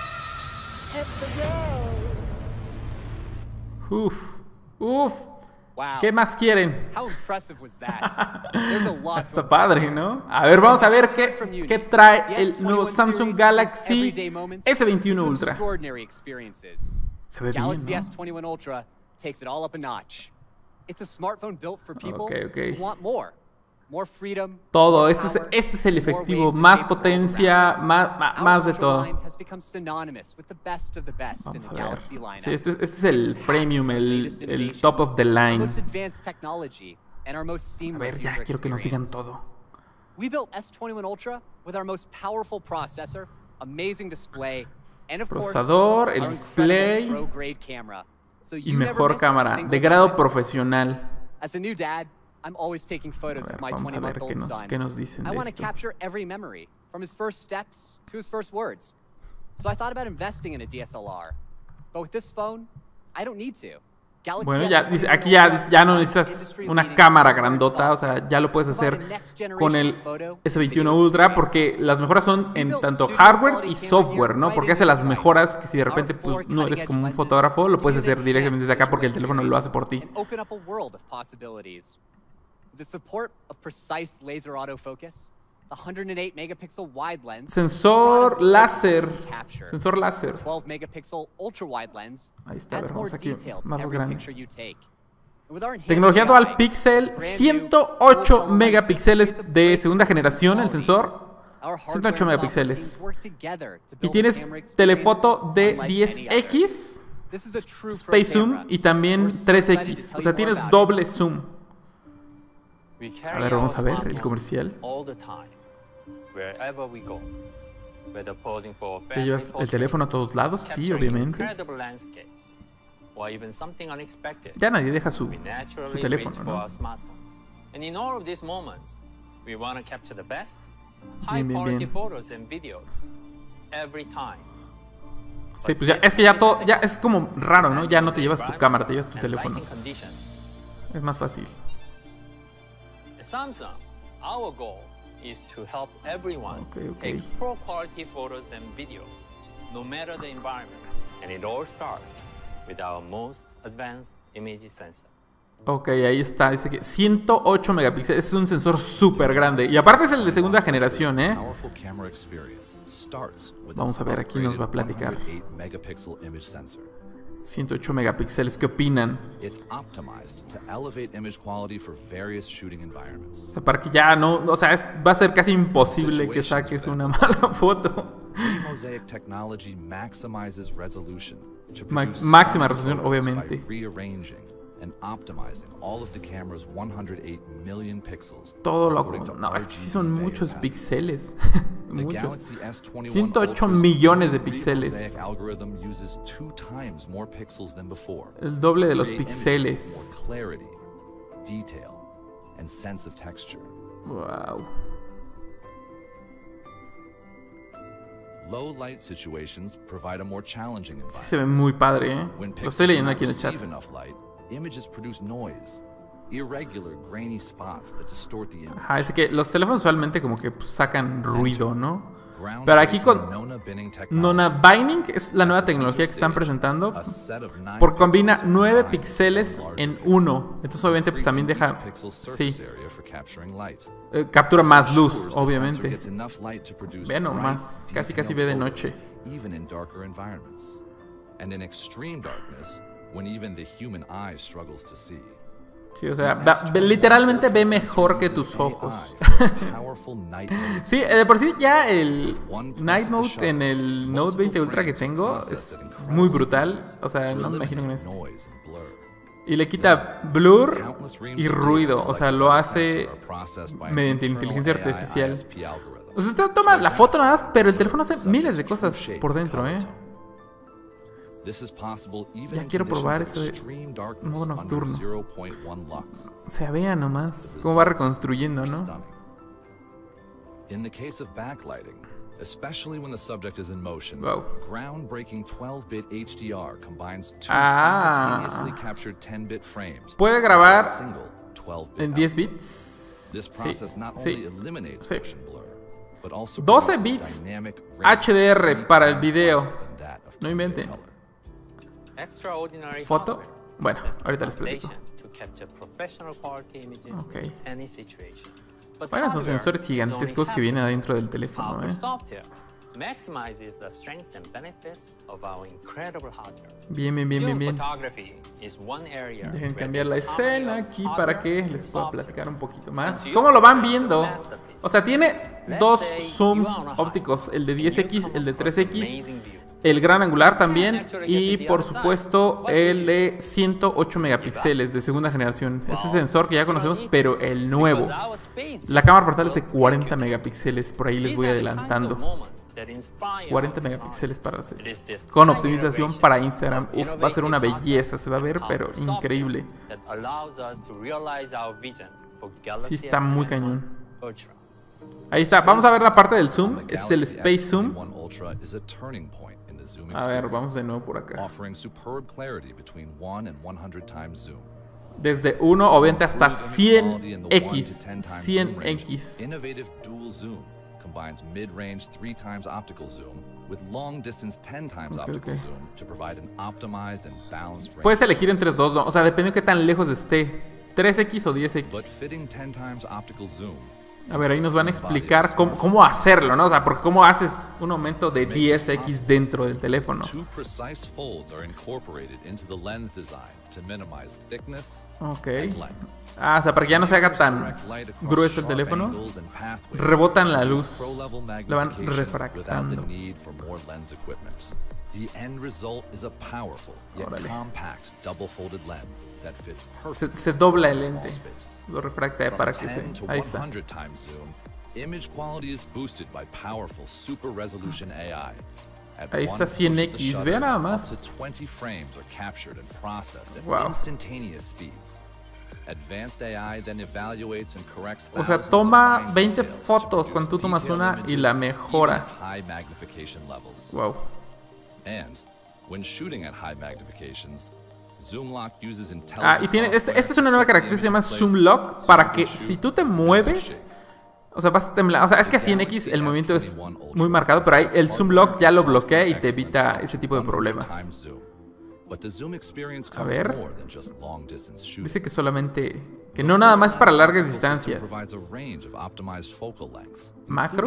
Speaker 1: Uf.
Speaker 6: Wow.
Speaker 1: ¿Qué más quieren?
Speaker 6: How impressive was that? There's a lot
Speaker 1: Está
Speaker 6: to
Speaker 1: padre, ¿no? A ver, vamos a ver qué trae el nuevo Samsung Galaxy S21 Ultra.
Speaker 6: Extraordinary experiences.
Speaker 1: Se ve bien,
Speaker 6: Galaxy
Speaker 1: ¿no?
Speaker 6: S21 Ultra takes it all up a notch. It's a smartphone built for people
Speaker 1: Okay.
Speaker 6: who want more. More freedom.
Speaker 1: Todo,
Speaker 6: more
Speaker 1: este
Speaker 6: power,
Speaker 1: es el
Speaker 6: more
Speaker 1: efectivo,
Speaker 6: ways to
Speaker 1: más
Speaker 6: shape the world
Speaker 1: potencia,
Speaker 6: around.
Speaker 1: más
Speaker 6: Our
Speaker 1: de
Speaker 6: Ultra
Speaker 1: todo.
Speaker 6: line has become synonymous with the best of the best in
Speaker 1: Vamos
Speaker 6: the
Speaker 1: a ver.
Speaker 6: Galaxy lineup.
Speaker 1: Sí, este es el premium, el top of the
Speaker 6: Our
Speaker 1: line.
Speaker 6: most advanced technology and our most
Speaker 1: A
Speaker 6: seamless
Speaker 1: ver, ya
Speaker 6: user
Speaker 1: quiero que nos digan
Speaker 6: experience.
Speaker 1: todo.
Speaker 6: We built S21 Ultra with our most powerful processor, amazing display, and of course,
Speaker 1: Procesador, el
Speaker 6: our
Speaker 1: display
Speaker 6: incredible pro-grade camera. So
Speaker 1: y
Speaker 6: you never
Speaker 1: mejor
Speaker 6: miss a
Speaker 1: cámara,
Speaker 6: single
Speaker 1: de grado
Speaker 6: moment.
Speaker 1: profesional.
Speaker 6: As a new dad, I'm always taking
Speaker 1: A
Speaker 6: photos
Speaker 1: ver,
Speaker 6: of my
Speaker 1: vamos a ver
Speaker 6: 20-month-old son.
Speaker 1: qué nos dicen
Speaker 6: I
Speaker 1: de
Speaker 6: want to
Speaker 1: esto.
Speaker 6: capture every memory, from his first steps to his first words. So I thought about investing in a DSLR. But with this phone, I don't need to. Galaxy
Speaker 1: Bueno, ya
Speaker 6: S21
Speaker 1: dice, aquí ya no
Speaker 6: Ultra
Speaker 1: necesitas
Speaker 6: industry
Speaker 1: una
Speaker 6: leading
Speaker 1: cámara
Speaker 6: hardware and
Speaker 1: grandota, o
Speaker 6: software.
Speaker 1: sea, ya lo puedes hacer
Speaker 6: Provide a next generation
Speaker 1: con el
Speaker 6: photo and
Speaker 1: S21
Speaker 6: video
Speaker 1: Ultra
Speaker 6: experience.
Speaker 1: porque las mejoras son en
Speaker 6: built
Speaker 1: tanto
Speaker 6: studio
Speaker 1: hardware
Speaker 6: quality
Speaker 1: y
Speaker 6: cameras
Speaker 1: software,
Speaker 6: here
Speaker 1: ¿no?
Speaker 6: right
Speaker 1: Porque
Speaker 6: in
Speaker 1: hace
Speaker 6: the
Speaker 1: las
Speaker 6: device.
Speaker 1: mejoras que si de
Speaker 6: Our
Speaker 1: repente pues,
Speaker 6: four
Speaker 1: no eres
Speaker 6: cutting-edge
Speaker 1: como un
Speaker 6: lenses
Speaker 1: fotógrafo, lo puedes
Speaker 6: give
Speaker 1: hacer
Speaker 6: an
Speaker 1: directamente desde acá
Speaker 6: enhanced
Speaker 1: porque el
Speaker 6: visual
Speaker 1: teléfono lo hace por ti.
Speaker 6: experience and open up a world of possibilities. With the support of precise laser autofocus, the 108 megapixel wide lens,
Speaker 1: Sensor láser.
Speaker 6: capture,
Speaker 1: Sensor láser.
Speaker 6: 12 megapixel ultra wide lens,
Speaker 1: Ahí está, a
Speaker 6: adds
Speaker 1: ver,
Speaker 6: more
Speaker 1: vamos aquí,
Speaker 6: detail to
Speaker 1: más
Speaker 6: every
Speaker 1: grande.
Speaker 6: picture you take. And with our enhanced
Speaker 1: Tecnología
Speaker 6: AI,
Speaker 1: dual pixel,
Speaker 6: brand new
Speaker 1: 108
Speaker 6: full-color
Speaker 1: megapíxeles
Speaker 6: lenses
Speaker 1: de
Speaker 6: with
Speaker 1: segunda
Speaker 6: great
Speaker 1: generación el
Speaker 6: quality.
Speaker 1: sensor.
Speaker 6: Our hardware
Speaker 1: 108
Speaker 6: and software
Speaker 1: megapíxeles.
Speaker 6: teams work together to
Speaker 1: Y
Speaker 6: build a
Speaker 1: tienes
Speaker 6: camera experience
Speaker 1: telefoto de
Speaker 6: unlike any other.
Speaker 1: 10x,
Speaker 6: This is a true pro
Speaker 1: Space Zoom
Speaker 6: camera.
Speaker 1: y también
Speaker 6: We're so excited to
Speaker 1: 3x.
Speaker 6: tell
Speaker 1: O sea,
Speaker 6: you more
Speaker 1: tienes
Speaker 6: about it.
Speaker 1: doble zoom.
Speaker 7: We
Speaker 1: A
Speaker 7: carry
Speaker 1: ver, vamos
Speaker 7: our
Speaker 1: a ver el
Speaker 7: smartphone
Speaker 1: comercial.
Speaker 7: all the time, wherever we go. Whether posing for a
Speaker 1: ¿Te
Speaker 7: family
Speaker 1: llevas el
Speaker 7: portrait,
Speaker 1: teléfono a todos lados? Sí,
Speaker 7: capturing
Speaker 1: obviamente.
Speaker 7: incredible landscape, or even something unexpected.
Speaker 1: Ya nadie deja su
Speaker 7: We naturally
Speaker 1: teléfono,
Speaker 7: reach for
Speaker 1: ¿no?
Speaker 7: our smartphones. And in all of these moments, we want to capture the best,
Speaker 1: Bien, bien,
Speaker 7: high-quality
Speaker 1: bien.
Speaker 7: photos and videos every time.
Speaker 1: Sí, pues ya, es que ya todo, ya es como raro, ¿no? Ya no te llevas tu cámara, te llevas tu
Speaker 7: And
Speaker 1: teléfono.
Speaker 7: lighting conditions.
Speaker 1: Es más fácil.
Speaker 7: At Samsung, our goal is to help everyone
Speaker 1: Okay.
Speaker 7: take pro-quality photos and videos, no matter the environment. And it all starts with our most advanced image sensor.
Speaker 1: Ok, ahí está. Dice que 108 megapíxeles. Es un sensor súper grande. Y aparte es el de segunda generación, ¿eh?
Speaker 8: Powerful camera experience starts with
Speaker 1: Vamos
Speaker 8: its
Speaker 1: a ver, aquí nos va a
Speaker 8: upgraded
Speaker 1: platicar.
Speaker 8: 108 megapixel image sensor.
Speaker 1: 108 megapíxeles. ¿Qué opinan?
Speaker 8: It's optimized to elevate image quality for various shooting
Speaker 1: O
Speaker 8: environments.
Speaker 1: sea, para que ya no... O sea, va a ser casi imposible que saques una mala foto.
Speaker 8: Mosaic technology maximizes resolution to
Speaker 1: Max-
Speaker 8: produce
Speaker 1: máxima
Speaker 8: stunning
Speaker 1: resolución,
Speaker 8: photos
Speaker 1: obviamente.
Speaker 8: by rearranging and optimizing all of the camera's 108 million pixels.
Speaker 1: Todo
Speaker 8: according
Speaker 1: loco.
Speaker 8: to
Speaker 1: No, es que sí son
Speaker 8: RGB
Speaker 1: muchos
Speaker 8: pattern.
Speaker 1: píxeles.
Speaker 8: The
Speaker 1: Muchos.
Speaker 8: Galaxy S21
Speaker 1: 108
Speaker 8: Ultra's
Speaker 1: millones de
Speaker 8: Mosaic
Speaker 1: píxeles.
Speaker 8: algorithm uses 2 times more pixels than before.
Speaker 1: El doble de los
Speaker 8: Create images
Speaker 1: píxeles.
Speaker 8: with more clarity, detail, and sense of texture.
Speaker 1: Wow.
Speaker 8: Low light situations provide a more challenging
Speaker 1: Sí
Speaker 8: environment.
Speaker 1: se ve muy padre, ¿eh?
Speaker 8: When
Speaker 1: Lo
Speaker 8: pixels
Speaker 1: estoy leyendo
Speaker 8: do not
Speaker 1: aquí en el chat.
Speaker 8: receive enough light, images produce noise, irregular, grainy spots that distort the image.
Speaker 1: Ajá, es que los teléfonos usualmente como que pues, sacan ruido, ¿no?
Speaker 8: Groundbreaking
Speaker 1: Pero aquí con
Speaker 8: Nona Binning technology
Speaker 1: Nona Binding es la nueva
Speaker 8: at the
Speaker 1: tecnología que
Speaker 8: sensor
Speaker 1: están
Speaker 8: stage,
Speaker 1: presentando
Speaker 8: a set of 9
Speaker 1: porque combina
Speaker 8: pixels
Speaker 1: 9
Speaker 8: combined
Speaker 1: píxeles
Speaker 8: with a
Speaker 1: en
Speaker 8: larger pixel,
Speaker 1: uno. Entonces obviamente pues también
Speaker 8: increasing
Speaker 1: deja...
Speaker 8: each pixel's
Speaker 1: Sí,
Speaker 8: surface area for capturing light.
Speaker 1: captura
Speaker 8: This
Speaker 1: más luz,
Speaker 8: ensures the sensor
Speaker 1: obviamente.
Speaker 8: gets enough light to produce
Speaker 1: Vean
Speaker 8: bright,
Speaker 1: nomás, casi
Speaker 8: detailed
Speaker 1: ve de
Speaker 8: photos,
Speaker 1: noche.
Speaker 8: even in darker environments. And in extreme darkness, when even the human eye struggles to see.
Speaker 1: Sí, o sea, literalmente ve mejor que tus ojos. Sí, de por sí ya el Night Mode en el Note 20 Ultra que tengo es muy brutal. O sea, no me imagino con este. Y le quita blur y ruido. O sea, lo hace mediante inteligencia artificial. O sea, usted toma la foto nada más, pero el teléfono hace miles de cosas por dentro, ¿eh?
Speaker 8: Ya
Speaker 1: quiero probar eso de modo nocturno. O sea, vean nomás cómo va reconstruyendo, ¿no?
Speaker 8: In the case of backlighting, especially when the subject is in motion,
Speaker 1: Wow.
Speaker 8: groundbreaking 12-bit HDR combines two
Speaker 1: Ah.
Speaker 8: simultaneously captured 10-bit frames.
Speaker 1: Puede
Speaker 8: with a
Speaker 1: grabar
Speaker 8: single 12-bit
Speaker 1: en 10
Speaker 8: output.
Speaker 1: bits.
Speaker 8: This
Speaker 1: Sí,
Speaker 8: process not
Speaker 1: sí.
Speaker 8: only eliminates
Speaker 1: Sí.
Speaker 8: motion blur, but also
Speaker 1: 12
Speaker 8: produces
Speaker 1: bits
Speaker 8: dynamic
Speaker 1: HDR
Speaker 8: range
Speaker 1: para el
Speaker 8: more
Speaker 1: video.
Speaker 8: than that of
Speaker 1: No
Speaker 8: 10-bit
Speaker 1: inventen.
Speaker 8: color.
Speaker 7: Extraordinary
Speaker 1: ¿Foto?
Speaker 7: hardware
Speaker 1: Bueno,
Speaker 7: processor
Speaker 1: ahorita les platico.
Speaker 7: foundation to capture professional quality images
Speaker 1: Okay.
Speaker 7: in any situation. But
Speaker 1: Bueno, esos
Speaker 7: hardware
Speaker 1: sensores
Speaker 7: is
Speaker 1: gigantescos
Speaker 7: only
Speaker 1: que vienen
Speaker 7: half
Speaker 1: adentro del
Speaker 7: the
Speaker 1: teléfono,
Speaker 7: powerful software maximizes the strengths and benefits of our incredible hardware.
Speaker 1: Bien, bien, bien, bien,
Speaker 7: Zoom
Speaker 1: bien.
Speaker 7: photography is one area
Speaker 1: Dejen
Speaker 7: where
Speaker 1: cambiar la
Speaker 7: this harmony
Speaker 1: escena
Speaker 7: of
Speaker 1: aquí
Speaker 7: hardware
Speaker 1: para que
Speaker 7: and
Speaker 1: les pueda
Speaker 7: software
Speaker 1: platicar un poquito más.
Speaker 7: comes
Speaker 1: ¿Cómo lo van
Speaker 7: to
Speaker 1: viendo?
Speaker 7: masterpiece.
Speaker 1: O sea, tiene dos
Speaker 7: Let's say
Speaker 1: zooms
Speaker 7: you are on a high
Speaker 1: ópticos, el de
Speaker 7: and you
Speaker 1: 10x,
Speaker 7: come
Speaker 1: el de
Speaker 7: across
Speaker 1: 3x,
Speaker 7: amazing view.
Speaker 1: el gran angular también
Speaker 7: actually
Speaker 1: y
Speaker 7: get to the
Speaker 1: por
Speaker 7: other side.
Speaker 1: supuesto
Speaker 7: What
Speaker 1: el
Speaker 7: would
Speaker 1: de 108 megapíxeles de segunda generación. Ese
Speaker 7: Wow.
Speaker 1: sensor que ya conocemos, pero el nuevo.
Speaker 7: Because our space
Speaker 1: La cámara frontal es de
Speaker 7: will
Speaker 1: 40
Speaker 7: take you.
Speaker 1: megapíxeles, por ahí les
Speaker 7: These
Speaker 1: voy
Speaker 7: are the kinds of
Speaker 1: adelantando.
Speaker 7: moments that inspire
Speaker 1: 40
Speaker 7: our
Speaker 1: megapíxeles para hacer.
Speaker 7: It is this
Speaker 1: Con
Speaker 7: high
Speaker 1: optimización
Speaker 7: innovation
Speaker 1: para Instagram.
Speaker 7: of
Speaker 1: Uf, va a ser una
Speaker 7: innovative
Speaker 1: belleza, se va a ver,
Speaker 7: hardware
Speaker 1: pero
Speaker 7: and software
Speaker 1: increíble.
Speaker 7: that allows us to realize our vision for
Speaker 1: Sí,
Speaker 7: Galaxy
Speaker 1: está muy
Speaker 7: S21
Speaker 1: cañón.
Speaker 7: Ultra.
Speaker 1: Ahí está, vamos a ver la parte del zoom.
Speaker 8: The
Speaker 1: Este es el
Speaker 8: Galaxy
Speaker 1: Space Zoom.
Speaker 8: S21 Ultra is a turning point in the zoom
Speaker 1: A ver,
Speaker 8: experience,
Speaker 1: vamos de nuevo por acá.
Speaker 8: offering superb clarity between 1 and 100 times zoom.
Speaker 1: Desde 1 o 20 hasta
Speaker 8: Improved image quality in the 1 to 10
Speaker 1: 100x.
Speaker 8: times zoom range.
Speaker 1: 100x.
Speaker 8: Innovative dual zoom combines mid-range 3 times optical zoom with long-distance 10 times
Speaker 1: Okay,
Speaker 8: optical
Speaker 1: okay.
Speaker 8: zoom to provide an optimized and balanced range.
Speaker 1: Puedes elegir entre los dos, ¿no? O sea, depende de qué tan lejos esté. 3x o
Speaker 8: But
Speaker 1: 10x.
Speaker 8: fitting 10 times optical zoom.
Speaker 1: A ver, ahí nos van a explicar cómo hacerlo, ¿no? O sea, porque cómo haces un aumento de 10x dentro del teléfono.
Speaker 8: Two precise folds are incorporated into the lens design to minimize thickness
Speaker 1: Ok.
Speaker 8: and length.
Speaker 1: Ah, o sea, para que ya no se haga tan
Speaker 8: Direct light across
Speaker 1: grueso el
Speaker 8: sharp
Speaker 1: teléfono.
Speaker 8: angles and pathways
Speaker 1: Rebotan la luz.
Speaker 8: pro-level
Speaker 1: La van
Speaker 8: magnification without the
Speaker 1: refractando.
Speaker 8: need for more lens equipment. The end result is a powerful yet
Speaker 1: Órale.
Speaker 8: compact double-folded lens that fits
Speaker 1: Se
Speaker 8: perfectly
Speaker 1: dobla el
Speaker 8: in small
Speaker 1: lente.
Speaker 8: space.
Speaker 1: Lo refracta
Speaker 8: From
Speaker 1: para que se...
Speaker 8: 10 to
Speaker 1: Ahí está.
Speaker 8: 100 times zoom, image quality is boosted by powerful super resolution AI. At
Speaker 1: Ahí está
Speaker 8: one push of the
Speaker 1: 100x,
Speaker 8: shutter,
Speaker 1: vea nada
Speaker 8: up
Speaker 1: más.
Speaker 8: to 20 frames are captured and processed at
Speaker 1: Wow.
Speaker 8: instantaneous speeds. Advanced AI then evaluates and corrects
Speaker 1: O sea,
Speaker 8: thousands of
Speaker 1: toma
Speaker 8: fine
Speaker 1: 20
Speaker 8: details to
Speaker 1: fotos
Speaker 8: produce
Speaker 1: cuando tú tomas
Speaker 8: detailed
Speaker 1: una y
Speaker 8: images
Speaker 1: la
Speaker 8: even
Speaker 1: mejora.
Speaker 8: at high magnification levels.
Speaker 1: Wow.
Speaker 8: And when shooting at high magnifications, Zoom Lock uses
Speaker 1: Ah,
Speaker 8: intelligent
Speaker 1: y tiene... Esta
Speaker 8: software
Speaker 1: es una nueva
Speaker 8: to set the
Speaker 1: característica que se llama
Speaker 8: image in
Speaker 1: Zoom
Speaker 8: place
Speaker 1: Lock
Speaker 8: so
Speaker 1: para
Speaker 8: you
Speaker 1: que
Speaker 8: can
Speaker 1: si
Speaker 8: shoot
Speaker 1: tú te
Speaker 8: in any
Speaker 1: mueves...
Speaker 8: shape.
Speaker 1: O sea, vas a temblar. O sea, es que así en X el movimiento es muy marcado, pero ahí el Zoom Lock ya lo bloquea y te evita ese tipo de problemas. A ver. Dice que solamente... Que no nada más es para largas distancias. ¿Macro?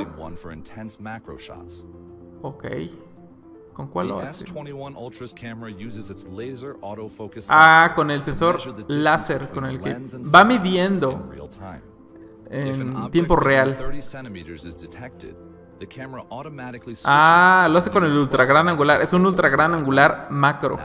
Speaker 1: Ok. ¿Con cuál lo hace? Ah, con el sensor láser con el que va midiendo en tiempo real. Ah, lo hace con el ultra gran angular. Es un ultra gran angular macro.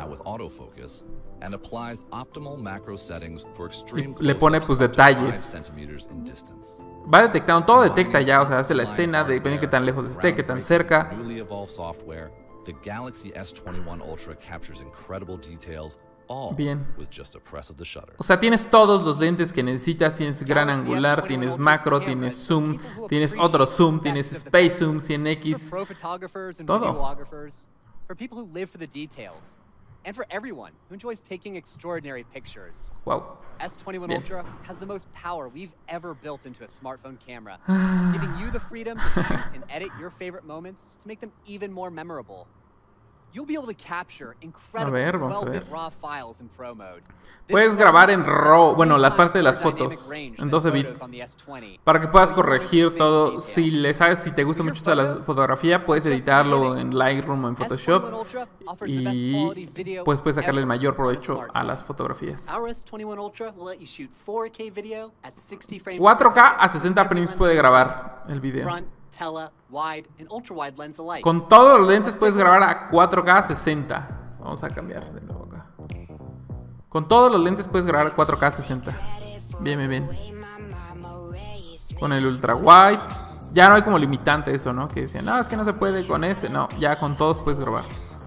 Speaker 1: Y le pone pues detalles. Va detectando, todo detecta ya, o sea, hace la escena, depende de qué tan lejos esté, qué tan cerca.
Speaker 8: The Galaxy S21 Ultra captures incredible details, all
Speaker 1: Bien.
Speaker 8: with just a press of the shutter.
Speaker 1: O sea, tienes todos los lentes que necesitas. Tienes gran angular, tienes macro, tienes zoom, tienes otro zoom, tienes space zoom, 100x.
Speaker 6: For pro photographers and
Speaker 1: Todo.
Speaker 6: videographers, for people who live for the details, and for everyone who enjoys taking extraordinary pictures.
Speaker 1: Wow.
Speaker 6: S21
Speaker 1: Bien.
Speaker 6: Ultra has the most power we've ever built into a smartphone camera, giving you the freedom to shoot and edit your favorite moments to make them even more memorable. You'll be able to capture incredible
Speaker 1: ver, vamos a ver.
Speaker 6: 12-bit RAW files in Pro Mode. This
Speaker 1: Puedes
Speaker 6: phone
Speaker 1: grabar en
Speaker 6: has
Speaker 1: RAW,
Speaker 6: 3
Speaker 1: bueno, las
Speaker 6: times
Speaker 1: partes de las
Speaker 6: more dynamic
Speaker 1: fotos
Speaker 6: range
Speaker 1: en
Speaker 6: than
Speaker 1: 12 bit.
Speaker 6: photos on the S20.
Speaker 1: Para que puedas
Speaker 6: So you can
Speaker 1: corregir
Speaker 6: always
Speaker 1: todo.
Speaker 6: save
Speaker 1: Si
Speaker 6: detail.
Speaker 1: le sabes, si te gusta mucho esta la fotografía, puedes editarlo en Lightroom o en Photoshop.
Speaker 6: S21 Ultra offers the best quality
Speaker 1: Y
Speaker 6: video
Speaker 1: pues puedes sacarle el
Speaker 6: ever
Speaker 1: mayor
Speaker 6: on a
Speaker 1: provecho a
Speaker 6: smartphone.
Speaker 1: las fotografías.
Speaker 6: Our S21 Ultra will let you shoot 4K video at 60 frames
Speaker 1: 4K a
Speaker 6: per
Speaker 1: 60
Speaker 6: second
Speaker 1: frames
Speaker 6: with
Speaker 1: puede
Speaker 6: lenses
Speaker 1: grabar el video.
Speaker 6: front, tele, wide, and ultra wide lens alike.
Speaker 1: Con todos los lentes puedes grabar a 4K a 60. Vamos a cambiar de nuevo acá. Con todos los lentes puedes grabar a 4K a 60. Bien, bien, bien. Con el ultra wide. Ya no hay como limitante eso, ¿no? Que decían, no, es que no se puede con este. No, ya con todos puedes grabar.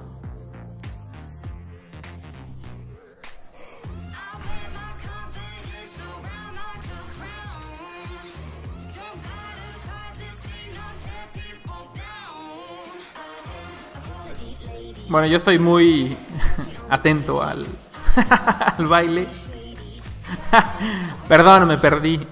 Speaker 1: Bueno, yo estoy muy atento al, al baile. Perdón, me perdí.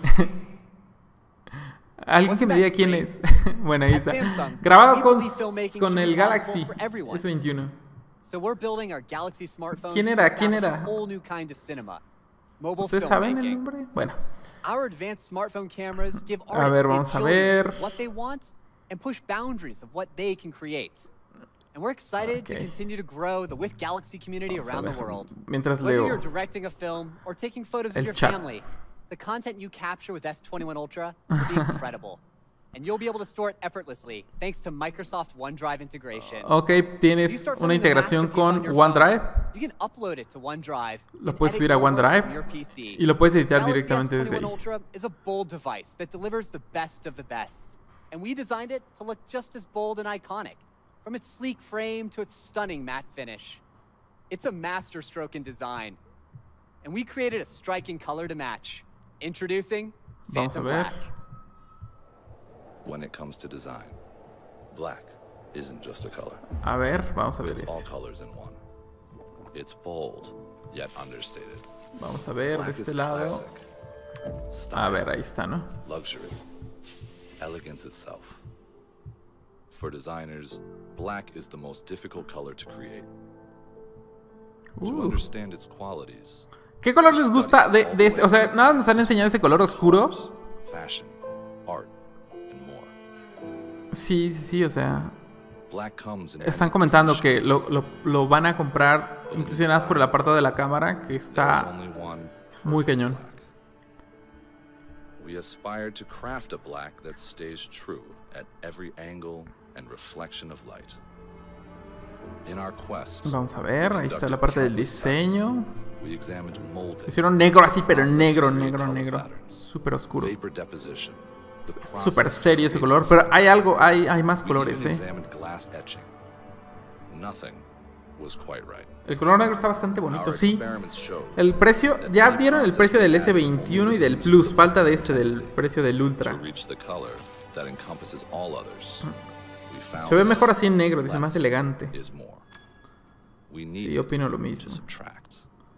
Speaker 1: Alguien que me diga quién es. Bueno, ahí está. Grabado con el Galaxy S21.
Speaker 6: So we're building our Galaxy smartphones
Speaker 1: ¿Quién
Speaker 6: to
Speaker 1: era? ¿Quién
Speaker 6: establish
Speaker 1: era?
Speaker 6: a whole new kind of cinema. mobile
Speaker 1: ¿Ustedes saben el
Speaker 6: filmmaking.
Speaker 1: nombre? Bueno,
Speaker 6: Our advanced smartphone cameras give
Speaker 1: a ver, vamos
Speaker 6: artists
Speaker 1: a
Speaker 6: the ability to
Speaker 1: ver.
Speaker 6: choose what they want and push boundaries of what they can create. And we're excited to
Speaker 1: Okay.
Speaker 6: continue to grow the With Galaxy community
Speaker 1: Vamos a
Speaker 6: around the
Speaker 1: ver.
Speaker 6: world.
Speaker 1: Mientras
Speaker 6: Whether
Speaker 1: leo
Speaker 6: you're directing a film or taking photos of
Speaker 1: el
Speaker 6: your
Speaker 1: chat.
Speaker 6: family, the content you capture with S21 Ultra will be incredible. And you'll be able to store it effortlessly thanks to Microsoft OneDrive integration.
Speaker 1: Ok,
Speaker 6: If you
Speaker 1: tienes
Speaker 6: start
Speaker 1: una
Speaker 6: filming a
Speaker 1: integración
Speaker 6: masterpiece on
Speaker 1: con
Speaker 6: your
Speaker 1: OneDrive.
Speaker 6: phone, you can upload it to OneDrive.
Speaker 1: Lo
Speaker 6: and
Speaker 1: puedes
Speaker 6: edit
Speaker 1: subir a
Speaker 6: your work
Speaker 1: OneDrive
Speaker 6: from your PC.
Speaker 1: y lo puedes editar
Speaker 6: Galaxy
Speaker 1: directamente desde
Speaker 6: S21
Speaker 1: ahí.
Speaker 6: Ultra is a bold device that delivers the best of the best. And we designed it to look just as bold and iconic, from its sleek frame to its stunning matte finish. It's a masterstroke in design. And we created a striking color to match. Introducing
Speaker 1: Vamos a
Speaker 6: Phantom
Speaker 1: ver.
Speaker 6: Black.
Speaker 8: When it comes to design, black isn't just a color.
Speaker 1: A ver, vamos a ver
Speaker 8: It's all
Speaker 1: ese.
Speaker 8: colors in one. It's bold, yet understated.
Speaker 1: Vamos a ver de
Speaker 8: Black is
Speaker 1: este lado.
Speaker 8: classic.
Speaker 1: A
Speaker 8: Style,
Speaker 1: ver, ahí está, ¿no?
Speaker 8: luxury, elegance itself. For designers, black is the most difficult color to create. To understand its qualities,
Speaker 1: ¿Qué color les gusta de este? O sea, nada más nos han enseñado ese color oscuro.
Speaker 8: fashion, art, and more.
Speaker 1: Sí, sí, sí, o sea,
Speaker 8: Black comes in
Speaker 1: están
Speaker 8: many
Speaker 1: comentando
Speaker 8: different
Speaker 1: que
Speaker 8: shades,
Speaker 1: lo van a comprar impresionadas por el apartado de la cámara, que
Speaker 8: there's
Speaker 1: está
Speaker 8: only one
Speaker 1: muy
Speaker 8: perfect
Speaker 1: cañón.
Speaker 8: black. We aspire to craft a black that stays true at every angle and reflection of light. In our quest,
Speaker 1: Vamos a ver, ahí está la parte del diseño.
Speaker 8: we examined molding,
Speaker 1: Hicieron negro así, pero
Speaker 8: process
Speaker 1: negro,
Speaker 8: to create
Speaker 1: negro,
Speaker 8: color
Speaker 1: negro.
Speaker 8: patterns,
Speaker 1: Súper oscuro.
Speaker 8: vapor deposition, the
Speaker 1: Súper
Speaker 8: process
Speaker 1: serio
Speaker 8: to
Speaker 1: ese
Speaker 8: create
Speaker 1: color, pero hay algo, hay más
Speaker 8: We
Speaker 1: colores,
Speaker 8: even
Speaker 1: ¿eh?
Speaker 8: examined glass etching. Nothing was quite right.
Speaker 1: El color negro está bastante bonito,
Speaker 8: Our
Speaker 1: sí.
Speaker 8: experiments showed
Speaker 1: El precio, ya dieron el precio del S21 y del Plus, falta de este, del precio del Ultra.
Speaker 8: to reach the color that encompasses all others. We found
Speaker 1: Se ve mejor así en negro, dice,
Speaker 8: less
Speaker 1: más elegante.
Speaker 8: is more. We
Speaker 1: Sí,
Speaker 8: need
Speaker 1: opino lo
Speaker 8: to
Speaker 1: mismo.
Speaker 8: subtract.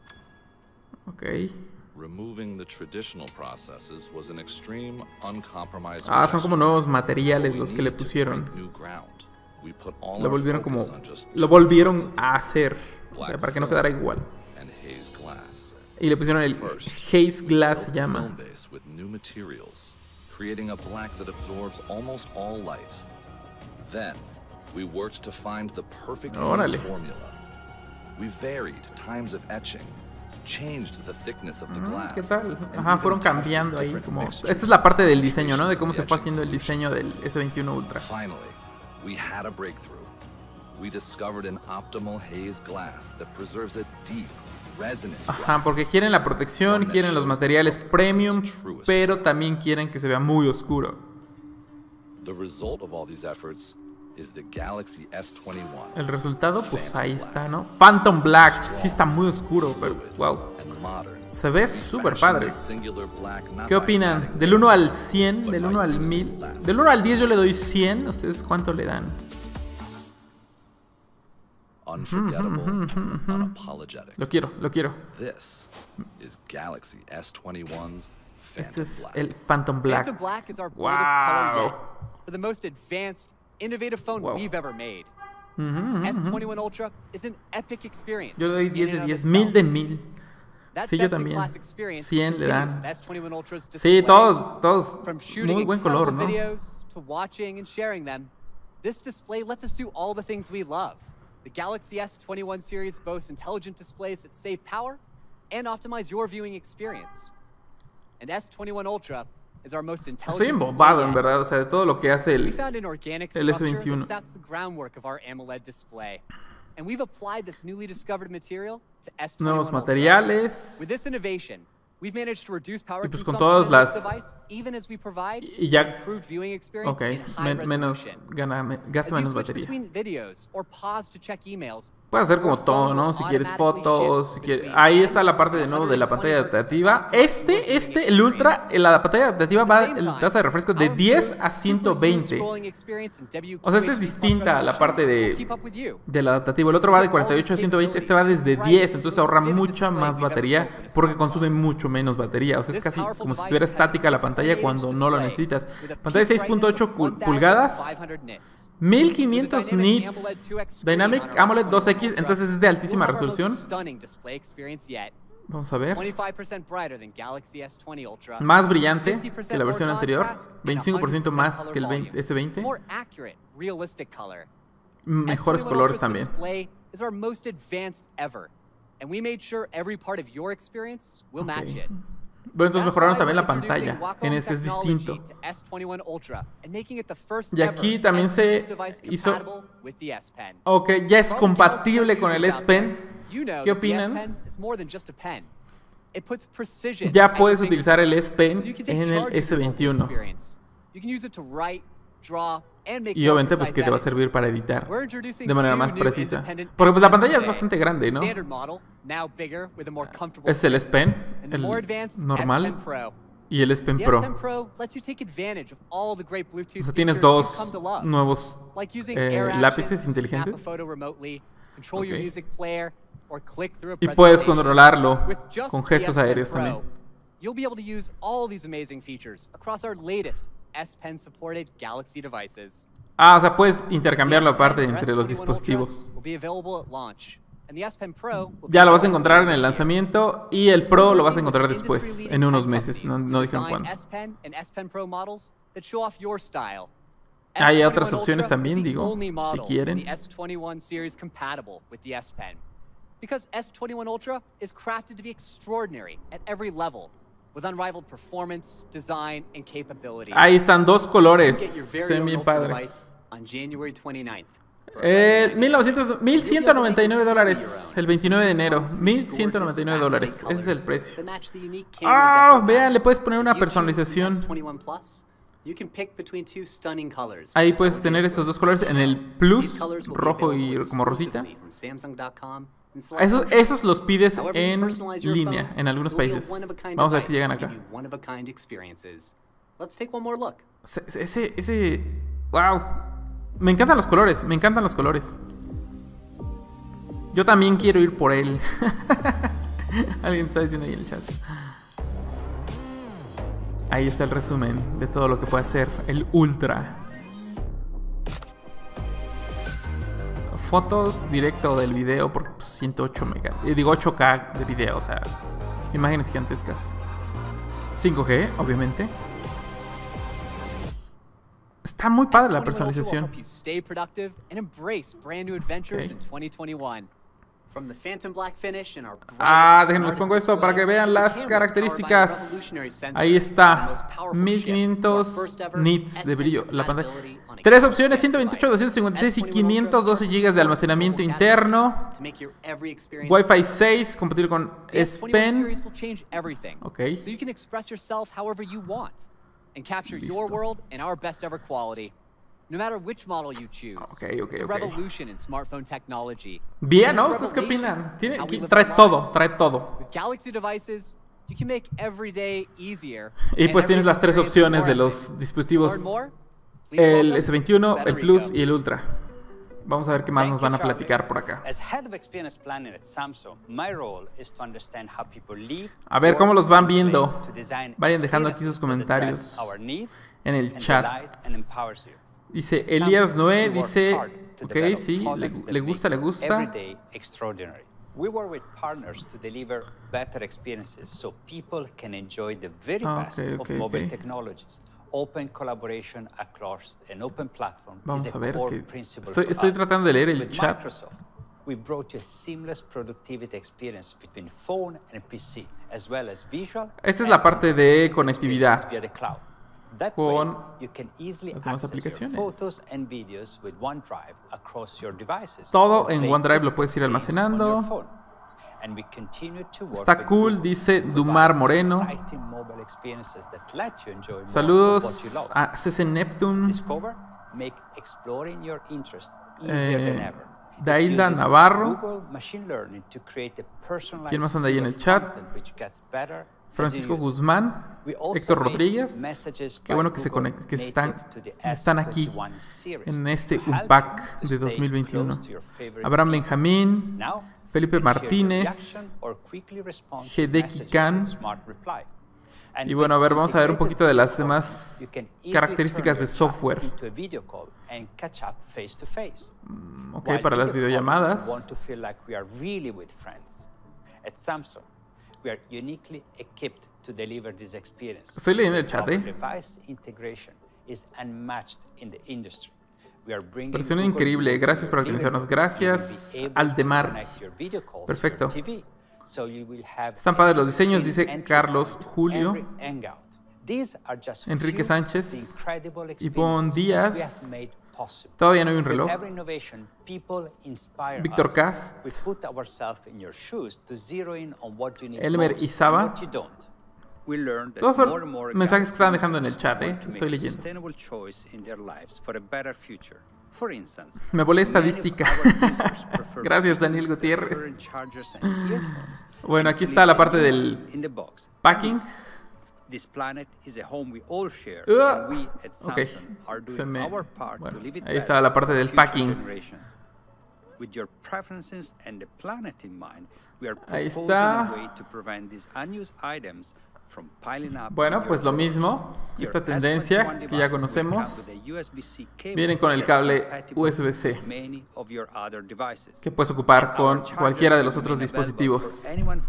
Speaker 1: Ok.
Speaker 8: Removing the traditional processes was an extreme, uncompromising
Speaker 1: Ah, son como
Speaker 8: gesture.
Speaker 1: nuevos materiales
Speaker 8: We
Speaker 1: los que le
Speaker 8: needed to
Speaker 1: pusieron.
Speaker 8: break new ground. We put all
Speaker 1: Lo
Speaker 8: our
Speaker 1: volvieron como,
Speaker 8: focus on just
Speaker 1: lo
Speaker 8: two
Speaker 1: volvieron
Speaker 8: kinds of
Speaker 1: a hacer, o sea,
Speaker 8: black
Speaker 1: para que no
Speaker 8: film
Speaker 1: quedara igual.
Speaker 8: and haze glass.
Speaker 1: Y le pusieron el
Speaker 8: First,
Speaker 1: Haze Glass, se
Speaker 8: built the
Speaker 1: llama.
Speaker 8: film base with new materials, creating a black that absorbs almost all light. Then, we worked to find the perfect
Speaker 1: Órale.
Speaker 8: use formula. We varied times of etching, changed the thickness of the glass.
Speaker 1: ¿Qué tal?
Speaker 8: and
Speaker 1: Ajá,
Speaker 8: even
Speaker 1: fueron
Speaker 8: tested
Speaker 1: cambiando ahí
Speaker 8: different
Speaker 1: como...
Speaker 8: mixtures
Speaker 1: Esta es la parte del
Speaker 8: and
Speaker 1: diseño, ¿no? De cómo se
Speaker 8: concentrations
Speaker 1: fue
Speaker 8: of the
Speaker 1: haciendo el
Speaker 8: etching
Speaker 1: diseño del S21 Ultra.
Speaker 8: Finally, we had a breakthrough. We discovered an optimal haze glass that preserves a deep, resonant
Speaker 1: Ajá,
Speaker 8: black.
Speaker 1: porque quieren la protección, quieren los materiales premium, pero también quieren que se vea muy oscuro.
Speaker 8: The result of all these efforts is the Galaxy S21.
Speaker 1: El resultado, pues ahí está, ¿no? Phantom Black, sí está muy oscuro, pero wow.
Speaker 8: And modern.
Speaker 1: Se ve súper
Speaker 8: Fashioned
Speaker 1: padre.
Speaker 8: this singular black not
Speaker 1: ¿Qué
Speaker 8: by
Speaker 1: opinan?
Speaker 8: adding
Speaker 1: Del 1 al 100, del 1 al 1000. Del 1 al 10 yo le doy 100. ¿Ustedes cuánto le dan?
Speaker 8: unforgettable, unapologetic.
Speaker 1: Lo quiero, lo quiero.
Speaker 8: This is Galaxy S21's
Speaker 1: Este
Speaker 8: Phantom
Speaker 1: es
Speaker 8: Black.
Speaker 1: el Phantom Black.
Speaker 6: Phantom Black is our boldest color
Speaker 1: Wow.
Speaker 6: yet for the most advanced, innovative phone
Speaker 1: Wow.
Speaker 6: we've ever made. S21 Ultra is an epic experience.
Speaker 1: Yo le doy
Speaker 6: in
Speaker 1: 10
Speaker 6: and
Speaker 1: de
Speaker 6: of
Speaker 1: 10, 1000 de
Speaker 6: itself.
Speaker 1: 1000.
Speaker 6: That
Speaker 1: Sí, yo también.
Speaker 6: best-in-class experience
Speaker 1: 100 le
Speaker 6: continues
Speaker 1: dan.
Speaker 6: with S21 Ultra's
Speaker 1: Sí,
Speaker 6: display.
Speaker 1: todos
Speaker 6: From shooting
Speaker 1: muy buen color,
Speaker 6: incredible
Speaker 1: ¿no?
Speaker 6: videos to watching and sharing them, this display lets us do all the things we love. The Galaxy S21 series boasts intelligent displays that save power and optimize your viewing experience. And S21 Ultra is our most intelligent
Speaker 1: Estoy
Speaker 6: display
Speaker 1: embobado, en
Speaker 6: yet.
Speaker 1: verdad, o sea, de todo lo que hace
Speaker 6: We
Speaker 1: el...
Speaker 6: found an organic
Speaker 1: el
Speaker 6: structure
Speaker 1: S21.
Speaker 6: that's the groundwork of our AMOLED display. And we've applied this newly discovered material to S21
Speaker 1: Nuevos
Speaker 6: Ultra.
Speaker 1: materiales.
Speaker 6: With this innovation, we've managed to reduce power
Speaker 1: Y pues con
Speaker 6: consumption
Speaker 1: todas
Speaker 6: in this
Speaker 1: las-
Speaker 6: device, even as we provide
Speaker 1: Y ya...
Speaker 6: improved viewing experience
Speaker 1: Ok,
Speaker 6: in high
Speaker 1: menos...
Speaker 6: resolution.
Speaker 1: Gasta
Speaker 6: As you
Speaker 1: menos
Speaker 6: switch
Speaker 1: batería.
Speaker 6: between videos or pause to check emails,
Speaker 1: Puedes hacer como
Speaker 6: your
Speaker 1: todo,
Speaker 6: phone
Speaker 1: ¿no?
Speaker 6: will
Speaker 1: Si quieres
Speaker 6: automatically
Speaker 1: fotos,
Speaker 6: shift
Speaker 1: si quieres...
Speaker 6: between
Speaker 1: Ahí
Speaker 6: 10
Speaker 1: está la parte de
Speaker 6: and
Speaker 1: nuevo de la pantalla
Speaker 6: 120
Speaker 1: adaptativa.
Speaker 6: hertz of
Speaker 1: El Ultra, la pantalla adaptativa va
Speaker 6: At the same
Speaker 1: la tasa de refresco de
Speaker 6: our
Speaker 1: 10
Speaker 6: improved
Speaker 1: a
Speaker 6: super smooth
Speaker 1: 120.
Speaker 6: scrolling experience and WQHD+
Speaker 1: O sea, esta es distinta a la parte
Speaker 6: will keep up with you.
Speaker 1: del adaptativo. El otro va de 48 a 120, este va desde 10, entonces ahorra mucha más batería porque consume mucho menos batería. O sea, es casi como si estuviera estática la pantalla cuando no lo necesitas. Pantalla 6.8 pulgadas, 1500 nits, Dynamic AMOLED 2X, entonces es de altísima resolución. Vamos a ver.
Speaker 6: 25% brighter than Galaxy S20 Ultra.
Speaker 1: Más brillante
Speaker 6: 50%
Speaker 1: que la versión
Speaker 6: more
Speaker 1: anterior.
Speaker 6: contrast, and
Speaker 1: 25%
Speaker 6: 100%
Speaker 1: más
Speaker 6: color
Speaker 1: que el
Speaker 6: volume.
Speaker 1: S20.
Speaker 6: More accurate, realistic color.
Speaker 1: Mejores
Speaker 6: S21
Speaker 1: colores
Speaker 6: Ultra's
Speaker 1: también.
Speaker 6: display is our most advanced ever, and we made sure every part of your experience will match it.
Speaker 1: Bueno, entonces
Speaker 6: That's
Speaker 1: mejoraron
Speaker 6: why
Speaker 1: también
Speaker 6: we're
Speaker 1: la pantalla.
Speaker 6: introducing Wacom
Speaker 1: En este es
Speaker 6: technology
Speaker 1: distinto.
Speaker 6: to S21 Ultra and making it the first
Speaker 1: Y aquí
Speaker 6: ever
Speaker 1: también se
Speaker 6: S device
Speaker 1: hizo...
Speaker 6: compatible with the S Pen.
Speaker 1: Ok, ya es
Speaker 6: For all the
Speaker 1: compatible
Speaker 6: Galaxy
Speaker 1: con el
Speaker 6: users
Speaker 1: S
Speaker 6: out
Speaker 1: Pen.
Speaker 6: there, you know
Speaker 1: ¿Qué
Speaker 6: that the S
Speaker 1: opinan?
Speaker 6: Pen is more than just a pen. It puts precision
Speaker 1: Ya
Speaker 6: at your
Speaker 1: puedes utilizar el
Speaker 6: fingertips,
Speaker 1: S Pen
Speaker 6: so you can take
Speaker 1: en el
Speaker 6: charge of your mobile
Speaker 1: S21.
Speaker 6: experience. You can use it to write, draw, and make
Speaker 1: Y
Speaker 6: more
Speaker 1: obviamente pues
Speaker 6: precise
Speaker 1: que te va a
Speaker 6: edits.
Speaker 1: servir para editar
Speaker 6: We're introducing
Speaker 1: de manera
Speaker 6: two
Speaker 1: más
Speaker 6: new
Speaker 1: precisa.
Speaker 6: independent
Speaker 1: Porque pues la
Speaker 6: S Pens
Speaker 1: pantalla es
Speaker 6: today.
Speaker 1: bastante grande, ¿no?
Speaker 6: Standard model, now bigger with a more comfortable
Speaker 1: Es el S Pen,
Speaker 6: and the more advanced S
Speaker 1: normal,
Speaker 6: Pen Pro.
Speaker 1: y el S Pen
Speaker 6: The S Pen
Speaker 1: Pro.
Speaker 6: Pro lets you take advantage of all the great Bluetooth
Speaker 1: O sea, tienes
Speaker 6: features
Speaker 1: dos
Speaker 6: you've come to love,
Speaker 1: nuevos
Speaker 6: like using Air Action
Speaker 1: lápices
Speaker 6: to
Speaker 1: inteligentes.
Speaker 6: snap a photo remotely, control your
Speaker 1: Ok.
Speaker 6: music player, or click through a
Speaker 1: Y puedes
Speaker 6: presentation.
Speaker 1: controlarlo
Speaker 6: With just
Speaker 1: con
Speaker 6: the
Speaker 1: gestos
Speaker 6: S Pen
Speaker 1: aéreos
Speaker 6: Pro,
Speaker 1: también.
Speaker 6: you'll be able to use all these amazing features across our latest S Pen supported Galaxy devices.
Speaker 1: Ah, o sea, puedes intercambiarlo
Speaker 6: The S Pen
Speaker 1: aparte
Speaker 6: or
Speaker 1: entre los
Speaker 6: S21
Speaker 1: dispositivos.
Speaker 6: Ultra will be available at launch, and the S Pen Pro will
Speaker 1: Ya
Speaker 6: be
Speaker 1: lo vas a
Speaker 6: available
Speaker 1: encontrar en el
Speaker 6: this year.
Speaker 1: lanzamiento y el Pro lo vas a encontrar
Speaker 6: Working with
Speaker 1: después,
Speaker 6: industry-leading
Speaker 1: en unos
Speaker 6: tech
Speaker 1: meses, no
Speaker 6: companies to
Speaker 1: dijeron
Speaker 6: design
Speaker 1: cuándo.
Speaker 6: S Pen and S Pen Pro models that show off your style.
Speaker 1: Hay
Speaker 6: S21
Speaker 1: otras opciones
Speaker 6: Ultra
Speaker 1: también,
Speaker 6: is the
Speaker 1: digo,
Speaker 6: only
Speaker 1: si
Speaker 6: model
Speaker 1: quieren.
Speaker 6: in the S21 series compatible with the S Pen. Because S21 Ultra is crafted to be extraordinary at every level, with unrivaled performance, design, and capability.
Speaker 1: Ahí están dos colores,
Speaker 6: Get your
Speaker 1: se
Speaker 6: very
Speaker 1: ven
Speaker 6: own
Speaker 1: bien
Speaker 6: Ultra
Speaker 1: padres.
Speaker 6: device on January 29th.
Speaker 1: 1,199 dólares, el 29 de enero, 1,199 dólares, ese es el precio. Ah, vean, le puedes poner una personalización. Ahí puedes tener esos dos colores en el Plus, rojo y como rosita. Esos los pides en línea en algunos países. Vamos a ver si llegan acá. Wow. Me encantan los colores, me encantan los colores. Yo también quiero ir por él. Alguien está diciendo ahí en el chat. Ahí está el resumen de todo lo que puede hacer el Ultra. Fotos directo del video por 108 mega. Digo 8K de video, o sea, imágenes gigantescas. 5G, obviamente. Está muy padre la personalización. Ah, déjenme les pongo esto para que vean las características. Ahí está, 1500 nits de brillo la pantalla. Tres opciones, 128, 256 y 512 GB de almacenamiento interno. Wi-Fi 6, compatible con S Pen. Ok.
Speaker 6: And capture
Speaker 1: Listo.
Speaker 6: your world in our best ever quality. No matter which model you choose. It's a revolution in smartphone technology.
Speaker 1: Bien, ¿no? ¿Ustedes qué opinan? Trae todo, trae todo.
Speaker 6: With Galaxy devices, you can make every day easier.
Speaker 1: Y pues tienes las tres opciones de los dispositivos. El S21, el Plus y el Ultra. Vamos a ver qué más nos van a platicar por acá. A ver cómo los van viendo. Vayan dejando aquí sus comentarios en el chat. Dice Elías Noé, dice, ok, sí, le gusta, le gusta.
Speaker 9: We work with partners to deliver better experiences so people can enjoy the very best of mobile technologies. Open collaboration across an open platform.
Speaker 1: Vamos a ver que estoy tratando de leer el chat.
Speaker 9: We brought you a seamless productivity experience between phone and PC, as well as visual.
Speaker 1: Esta es la parte de conectividad con
Speaker 9: las
Speaker 1: demás aplicaciones.
Speaker 9: Todo
Speaker 1: Todo en OneDrive lo puedes ir almacenando. Está cool, dice Dumar Moreno. Saludos a CC Neptune. Dailda Navarro. ¿Quién más anda ahí en el chat? Francisco Guzmán, Héctor Rodríguez. Qué bueno que están aquí en este Unpack de 2021. Abraham Benjamín, Felipe Martínez, Hideki Khan. Y bueno, a ver, vamos a ver un poquito de las demás características de software. Ok, para las videollamadas.
Speaker 9: We are uniquely equipped to deliver this experience.
Speaker 1: Estoy leyendo el chat,
Speaker 9: Our device integration is unmatched in the industry.
Speaker 1: Versión increíble, gracias por actualizarnos. Gracias, Aldemar. Perfecto. Están padres los diseños, dice Carlos Julio. Enrique Sánchez. Ivonne Díaz. Todavía no hay un reloj. Víctor Cast. Elmer Izaba. Todos son mensajes que estaban dejando en el chat, estoy leyendo. Me volé estadística. Gracias, Daniel Gutiérrez. Bueno, aquí está la parte del packing. Ok, bueno, ahí está la parte del packing. Ahí está. Bueno, pues lo mismo, esta tendencia que ya conocemos, vienen con el cable USB-C, que puedes ocupar con cualquiera de los otros dispositivos.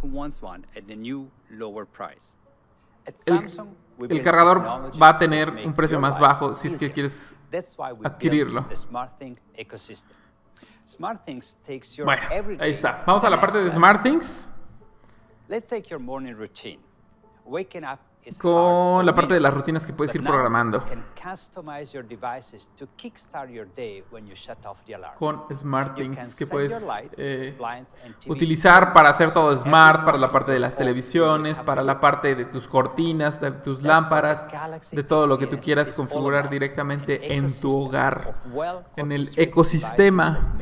Speaker 1: El cargador va a tener un precio más bajo si es que quieres adquirirlo. Bueno, ahí está. Vamos a la parte de SmartThings. Con la parte de las rutinas que puedes ir programando. Con SmartThings que puedes utilizar para hacer todo smart, para la parte de las televisiones, para la parte de tus cortinas, de tus lámparas, de todo lo que tú quieras configurar directamente en tu hogar, en el ecosistema.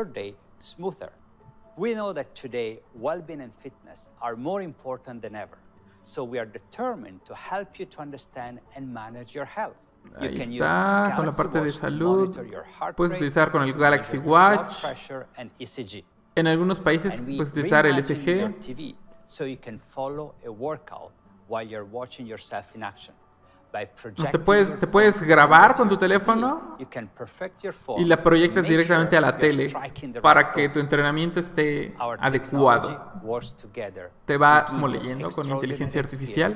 Speaker 9: We know that today, well-being and fitness are more important than ever. So we are determined to help you to understand and manage your health.
Speaker 1: Ahí está, con la parte de salud. Puedes utilizar con el Galaxy Watch. En algunos países puedes utilizar el ECG.
Speaker 9: So you can follow a workout while you're watching yourself in action.
Speaker 1: Te puedes grabar con tu teléfono y la proyectas directamente a la tele para que tu entrenamiento esté adecuado. Te va como leyendo con inteligencia artificial.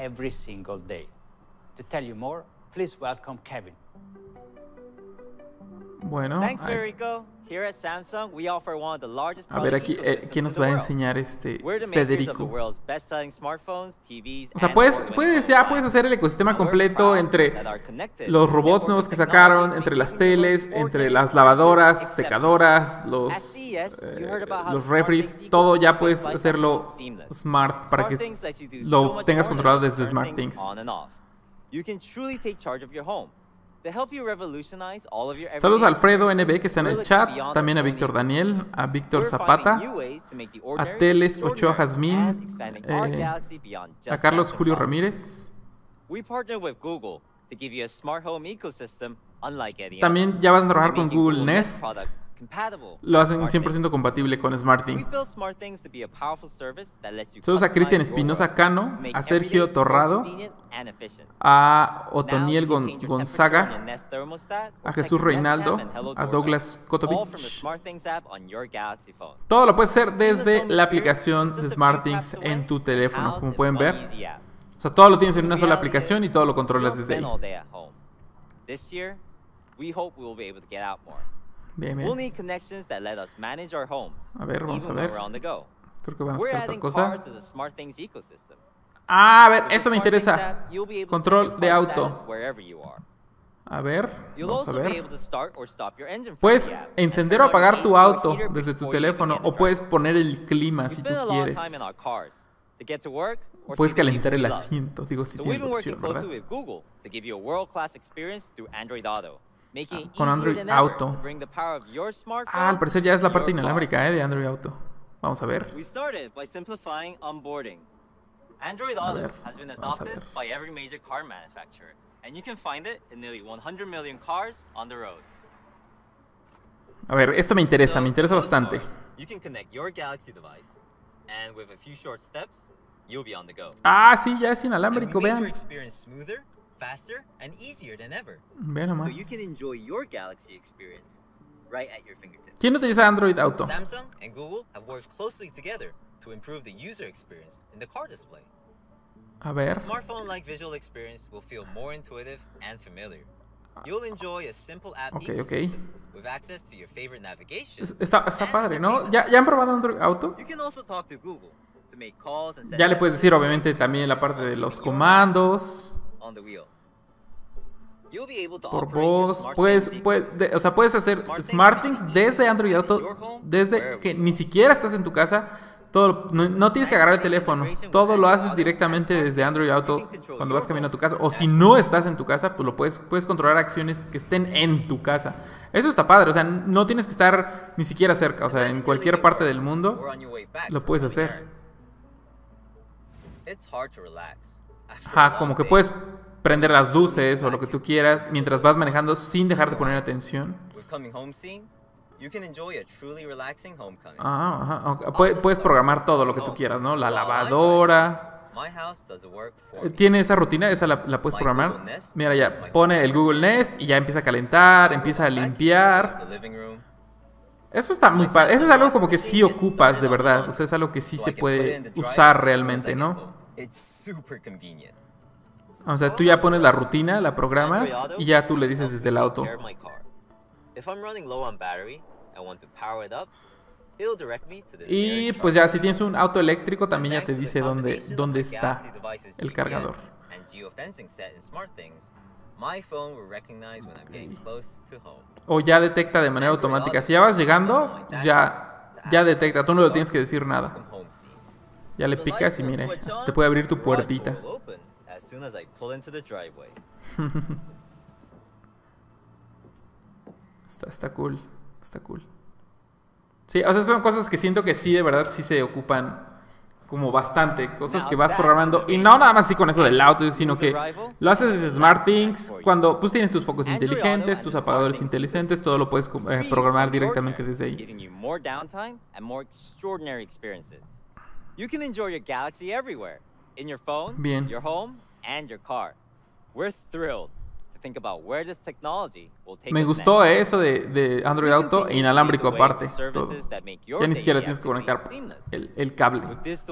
Speaker 1: Bueno, a ver aquí, ¿quién nos va a enseñar Federico? O sea, puedes hacer el ecosistema completo entre los robots nuevos que sacaron, entre las teles, entre las lavadoras, secadoras, los refris, todo ya puedes hacerlo smart para que lo tengas controlado desde SmartThings. Saludos a Alfredo NB que está en el chat, también a Víctor Daniel, a Víctor Zapata, a Teles Ochoa Jazmín, a Carlos Julio Ramírez. También ya van a trabajar con Google Nest. Lo hacen 100% compatible con SmartThings. Saludos a Cristian Espinosa Cano, a Sergio Torrado, a Otoniel Gonzaga, a Jesús Reinaldo, a Douglas Kotovich. Todo lo puedes hacer desde la aplicación de SmartThings en tu teléfono, como pueden ver. O sea, todo lo tienes en una sola aplicación y todo lo controlas desde ahí. Bien, bien. A ver, vamos a ver. Creo que van a sacar otra cosa. A ver, esto me interesa. Control de auto. A ver, vamos a ver. Puedes encender o apagar tu auto desde tu teléfono o puedes poner el clima si tú quieres. Puedes calentar el asiento, digo, si tienes opción, ¿verdad? Con Android Auto. Al parecer ya es la parte inalámbrica de Android Auto. Vamos a ver. A ver, vamos a ver. A ver, esto me interesa bastante. Ah, sí, ya es inalámbrico, vean. Faster and easier than ever. Ve nomás. So you can enjoy your Galaxy experience right at your fingertips. ¿Quién utiliza Android Auto? Samsung and Google have worked closely together
Speaker 10: to improve the user experience in the car display.
Speaker 1: A ver.
Speaker 10: Smartphone-like visual experience will feel more intuitive and familiar. You'll enjoy a simple app ecosystem with access to your favorite navigation.
Speaker 1: Está padre, ¿no? ¿Ya han probado Android Auto?
Speaker 10: You can also talk to Google to make calls and
Speaker 1: Ya le puedes decir, obviamente, también la parte de los comandos.
Speaker 10: On the wheel. You'll be able to
Speaker 1: Por
Speaker 10: operate your
Speaker 1: voz.
Speaker 10: smart
Speaker 1: O sea, puedes hacer SmartThings desde Android Auto, desde que ni siquiera estás en tu casa. Todo, no tienes que agarrar el teléfono, todo lo haces directamente desde Android Auto cuando vas caminando a tu casa. O si no estás en tu casa, pues lo puedes controlar acciones que estén en tu casa. Eso está padre, o sea, no tienes que estar ni siquiera cerca. O sea, en cualquier parte del mundo lo puedes hacer. Ajá, como que puedes prender las luces o lo que tú quieras mientras vas manejando sin dejar de poner atención. Puedes programar todo lo que tú quieras, ¿no? La lavadora. Tiene esa rutina, esa la puedes programar. Mira, ya pone el Google Nest y ya empieza a calentar, empieza a limpiar. Eso está muy padre. Eso es algo como que sí ocupas de verdad. O sea, es algo que sí se puede usar realmente, ¿no? O sea, tú ya pones la rutina, la programas y ya tú le dices desde el auto. Y pues ya si tienes un auto eléctrico también ya te dice dónde está el cargador. O ya detecta de manera automática. Si ya vas llegando, ya detecta. Tú no le tienes que decir nada. Ya le picas y mire, te puede abrir tu puertita. Está cool. Está cool. Sí, o sea, son cosas que siento que sí, de verdad, sí se ocupan como bastante. Cosas que vas programando. Y no nada más así con eso del auto, sino que lo haces desde SmartThings. Cuando pues tienes tus focos inteligentes, tus apagadores inteligentes, todo lo puedes programar directamente desde ahí. Bien. Me gustó eso de Android Auto e inalámbrico aparte. Todo. Ya ni siquiera tienes que conectar el cable.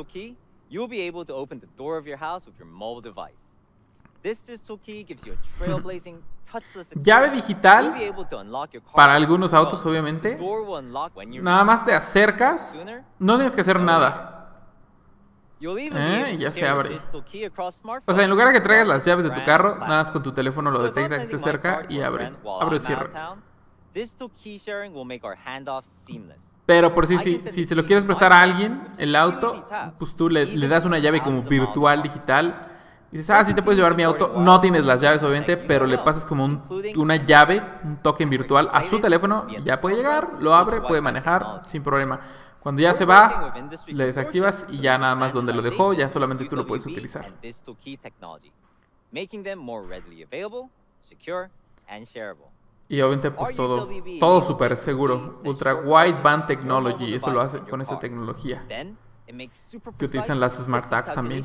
Speaker 1: Llave digital para algunos autos, obviamente. Nada más te acercas, no tienes que hacer nada. Ya se abre. O sea, en lugar de que traigas las llaves de tu carro, nada más con tu teléfono lo detecta que estés cerca y abre. Abre o cierra. Pero por si se lo quieres prestar a alguien, el auto, pues tú le das una llave como virtual digital. Y dices, sí te puedes llevar mi auto. No tienes las llaves, obviamente, pero le pasas como una llave, un token virtual a su teléfono. Y ya puede llegar, lo abre, puede manejar sin problema. Cuando ya se va, le desactivas y ya nada más donde lo dejó, ya solamente tú lo puedes utilizar. Y obviamente pues todo súper seguro. Ultra Wideband Technology, eso lo hace con esta tecnología. Que utilizan las Smart Tags también.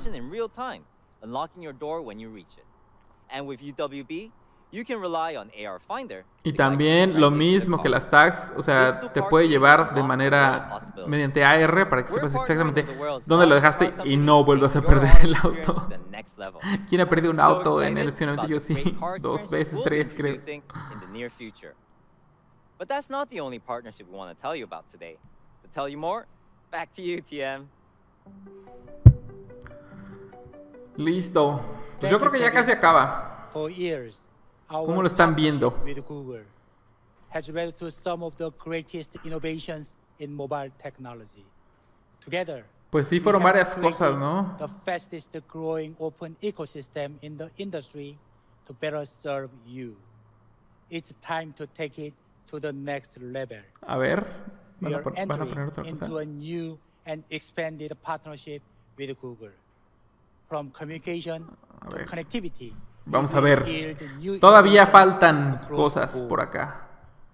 Speaker 1: Y también lo mismo que las tags, o sea, te puede llevar de manera mediante AR para que sepas exactamente dónde lo dejaste y no vuelvas a perder el auto. ¿Quién ha perdido un auto en el estacionamiento? Yo sí, 2 veces, 3 creo. Listo. Pues yo creo que ya casi acaba. ¿Cómo lo están viendo? Pues sí, fueron varias cosas, ¿no? A ver, van a poner otra cosa. A ver. Vamos a ver. Todavía faltan cosas por acá.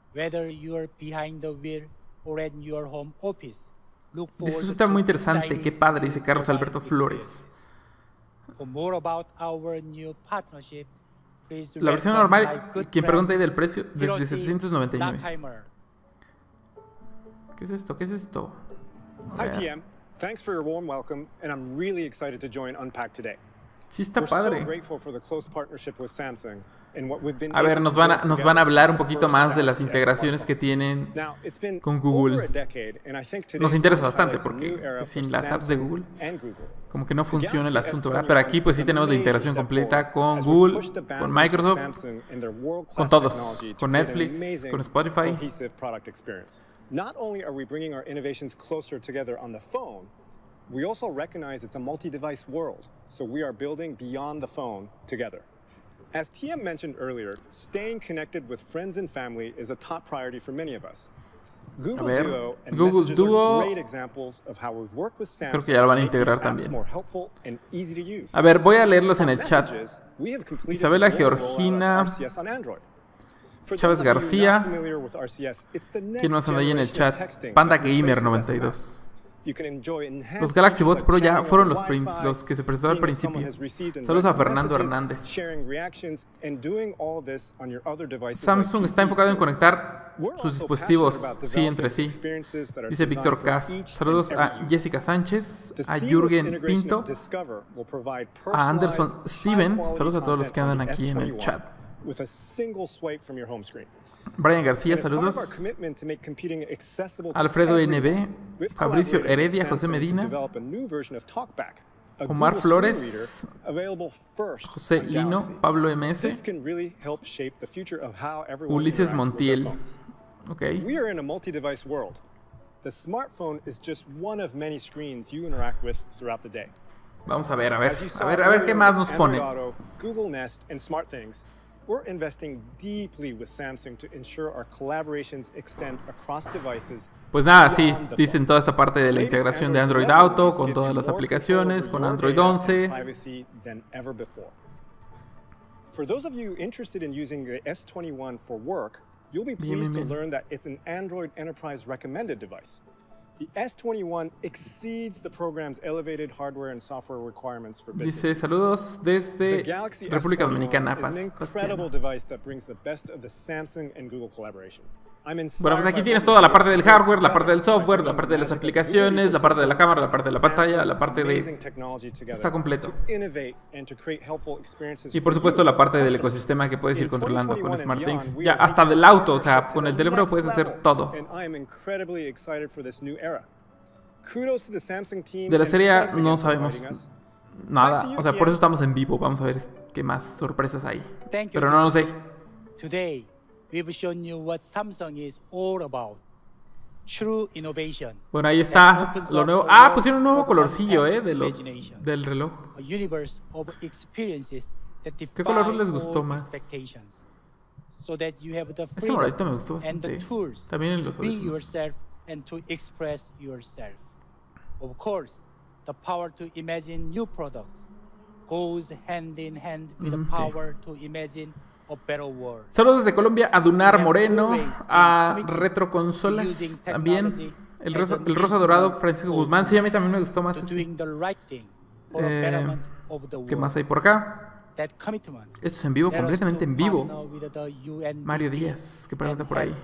Speaker 1: Eso está muy interesante. Qué padre, dice Carlos Alberto Flores. La versión normal, quien pregunta ahí del precio, desde 799. ¿Qué es esto? ¿Qué es esto?
Speaker 11: Thanks for your warm welcome, and I'm really excited to join Unpacked today.
Speaker 1: Sí está padre.
Speaker 11: A
Speaker 1: ver, nos van a hablar un poquito más de las integraciones que tienen con Google. Nos interesa bastante porque sin las apps de Google como que no funciona el asunto, ¿verdad? Pero aquí pues sí tenemos la integración completa con Google, con Microsoft, con todos, con Netflix, con Spotify.
Speaker 11: Not only are we bringing our innovations closer together on the phone, we also recognize it's a multi-device world, so we are building beyond the phone together. As TM mentioned earlier, staying connected with friends and family is a top priority for many of us. Google Duo and Messages are great examples of how we've worked with Samsung.
Speaker 1: Creo que ya lo van a integrar también. A ver, voy a leerlos en el chat. Isabela Georgina, Chávez García, ¿quién más anda ahí en el chat? Panda Gamer 92. Los Galaxy Buds Pro ya fueron los que se presentaron al principio. Saludos a Fernando Hernández. Samsung está enfocado en conectar sus dispositivos, sí, entre sí. Dice Víctor Cast. Saludos a Jessica Sánchez, a Jürgen Pinto, a Anderson Steven. Saludos a todos los que andan aquí en el chat. Brian García, saludos. Alfredo NB, Fabricio Heredia, José Medina, Omar Flores, José Lino, Pablo MS, Ulises Montiel. Ok. Vamos a ver qué más nos pone.
Speaker 11: We're investing deeply with Samsung to ensure our collaborations extend across devices.
Speaker 1: Pues nada, sí, dicen toda esta parte de la integración de Android Auto con todas las aplicaciones, con Android 11.
Speaker 11: For those of you interested in using the S21 for work, you'll be pleased to learn that it's an Android Enterprise recommended device. The S21 exceeds the program's elevated hardware and software requirements for business.
Speaker 1: Dice saludos desde República Dominicana, Paz. Bueno, pues aquí tienes toda la parte del hardware, la parte del software, la parte de las aplicaciones, la parte de la cámara, la parte de la pantalla, la parte de... Está completo. Y por supuesto la parte del ecosistema que puedes ir controlando con SmartThings. Ya, hasta del auto, o sea, con el teléfono puedes hacer todo. De la serie no sabemos nada, o sea, por eso estamos en vivo. Vamos a ver qué más sorpresas hay. Pero no lo sé.
Speaker 2: We've shown you what Samsung is all about. True innovation.
Speaker 1: Bueno, ahí está lo nuevo. Ah, pusieron un nuevo colorcillo, del reloj. ¿Qué color les gustó más? Ese moradito me gustó bastante. También en los audífonos.
Speaker 2: Of course, the power to imagine new products goes hand in hand with the power to imagine.
Speaker 1: Saludos desde Colombia a Dunar Moreno, a Retroconsolas también, el rosa dorado Francisco Guzmán. Sí, a mí también me gustó más ese. ¿Qué más hay por acá? Esto es en vivo, completamente en vivo. Mario Díaz, que pregunta por ahí.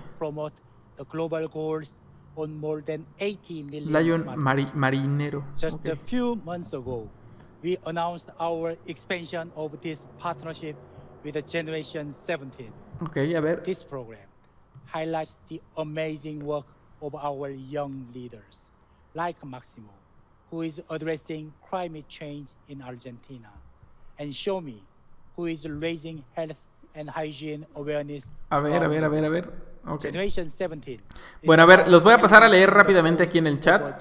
Speaker 1: Lion Marinero.
Speaker 2: Just a few months ago, we announced our expansion of this partnership with the Generation 17.
Speaker 1: Okay, a ver.
Speaker 2: This program highlights the amazing work of our young leaders, like Maximo, who is addressing climate change in Argentina, and Xiaomi, who is raising health and hygiene awareness.
Speaker 1: A ver. Okay.
Speaker 2: Generation 17.
Speaker 1: Bueno, a ver, los voy a pasar a leer rápidamente aquí en el chat.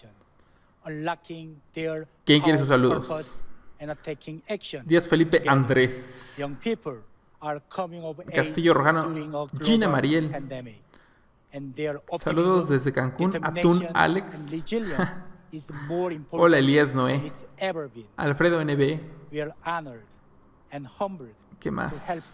Speaker 1: ¿Quién quiere sus saludos? Díaz Felipe Andrés, Castillo Rojano, Gina Mariel. Saludos desde Cancún, Atún Alex. Hola Elías Noé, Alfredo NB. ¿Qué más?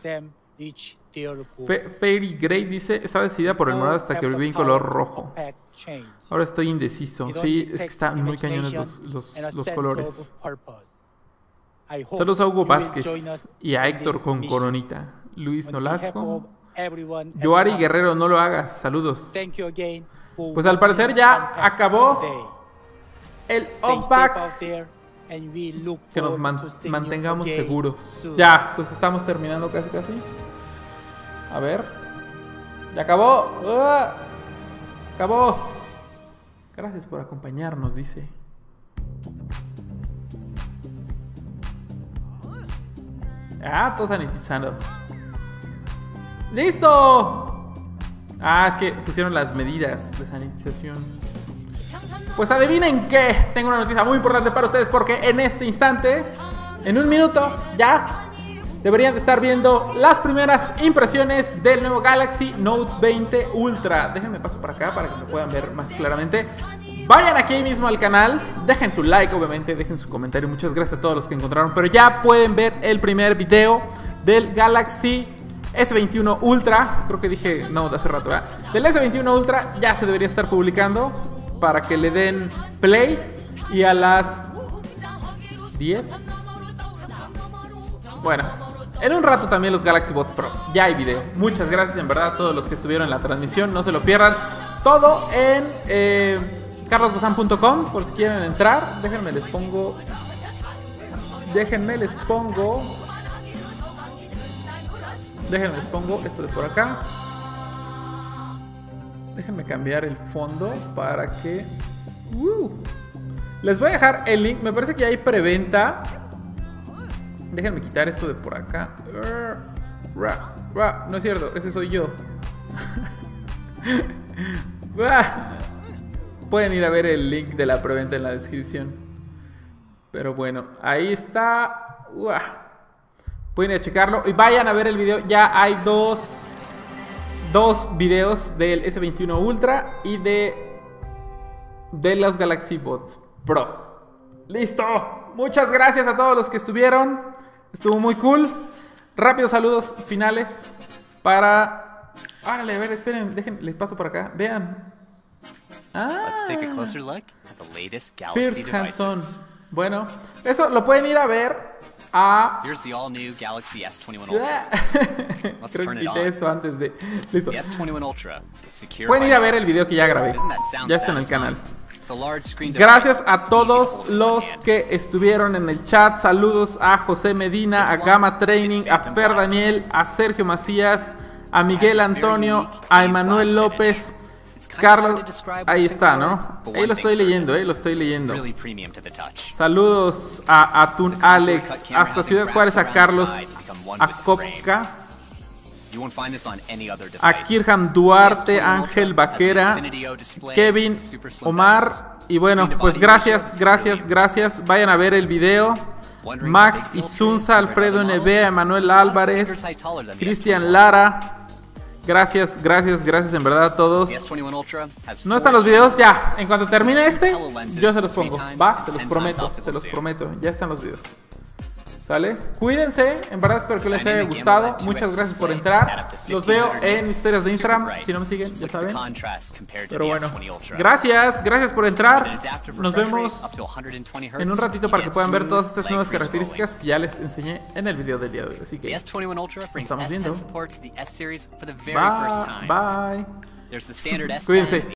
Speaker 1: Fairy Grey dice, estaba decidida por el morado hasta que volví en color rojo. Ahora estoy indeciso. Sí, es que están muy cañones los colores. Saludos a Hugo Vázquez y a Héctor con coronita. Luis Nolasco. Yoari Guerrero, no lo hagas. Saludos. Pues al parecer ya acabó el unbox. Que nos mantengamos seguros. Ya, pues estamos terminando casi. A ver. Ya acabó. Acabó. Gracias por acompañarnos, dice. Todo sanitizando. ¡Listo! Es que pusieron las medidas de sanitización. Pues adivinen qué. Tengo una noticia muy importante para ustedes porque en este instante, en un minuto, ya deberían de estar viendo las primeras impresiones del nuevo Galaxy Note 20 Ultra. Déjenme paso para acá para que me puedan ver más claramente. Vayan aquí mismo al canal, dejen su like, obviamente, dejen su comentario. Muchas gracias a todos los que encontraron. Pero ya pueden ver el primer video del Galaxy S21 Ultra. Creo que dije, no, de hace rato, ¿verdad? Del S21 Ultra ya se debería estar publicando para que le den play. Y a las 10. Bueno, en un rato también los Galaxy Buds Pro. Ya hay video. Muchas gracias en verdad a todos los que estuvieron en la transmisión. No se lo pierdan. Todo en carlosbazan.com por si quieren entrar. Déjenme les pongo esto de por acá. Déjenme cambiar el fondo para que les voy a dejar el link. Me parece que ya hay preventa. Déjenme quitar esto de por acá. No es cierto, ese soy yo. Pueden ir a ver el link de la preventa en la descripción. Pero bueno, ahí está. Pueden ir a checarlo y vayan a ver el video. Ya hay dos videos del S21 Ultra y de los Galaxy Buds Pro. ¡Listo! Muchas gracias a todos los que estuvieron. Estuvo muy cool. Rápidos saludos finales para... Árale, a ver, esperen, les paso por acá. Vean.
Speaker 6: Let's take a closer look at the latest Galaxy devices.
Speaker 1: Bueno, eso lo pueden ir a ver a...
Speaker 6: Here's the all new Galaxy S21 Ultra. Let's turn it on.
Speaker 1: Esto antes de... Listo.
Speaker 6: The S21 Ultra.
Speaker 1: Pueden ir a ver el video que ya grabé. Ya está en el canal. Gracias a todos los que estuvieron en el chat. Saludos a José Medina, a Gama Training, a Fer Daniel, a Sergio Macías, a Miguel Antonio, a Emanuel López, Carlos. Ahí está, ¿no? Ahí lo estoy leyendo, lo estoy leyendo. Saludos a Atún Alex, hasta Ciudad Juárez, a Carlos, a Kopka, a Kirham Duarte, Ángel Vaquera, Kevin, Omar. Y bueno, pues gracias. Vayan a ver el video. Max Isunza, Alfredo NB, Emanuel Álvarez, Cristian Lara. Gracias en verdad a todos. No están los videos, ya. En cuanto termine este, yo se los pongo. Va, se los prometo. Ya están los videos. ¿Sale? Cuídense, en verdad espero que les haya gustado. Muchas gracias por entrar. Los veo en historias de Instagram. Si no me siguen, ya saben. Pero bueno, gracias por entrar. Nos vemos en un ratito para que puedan ver todas estas nuevas características que ya les enseñé en el video del día de hoy. Así que nos estamos viendo. Bye. Cuídense.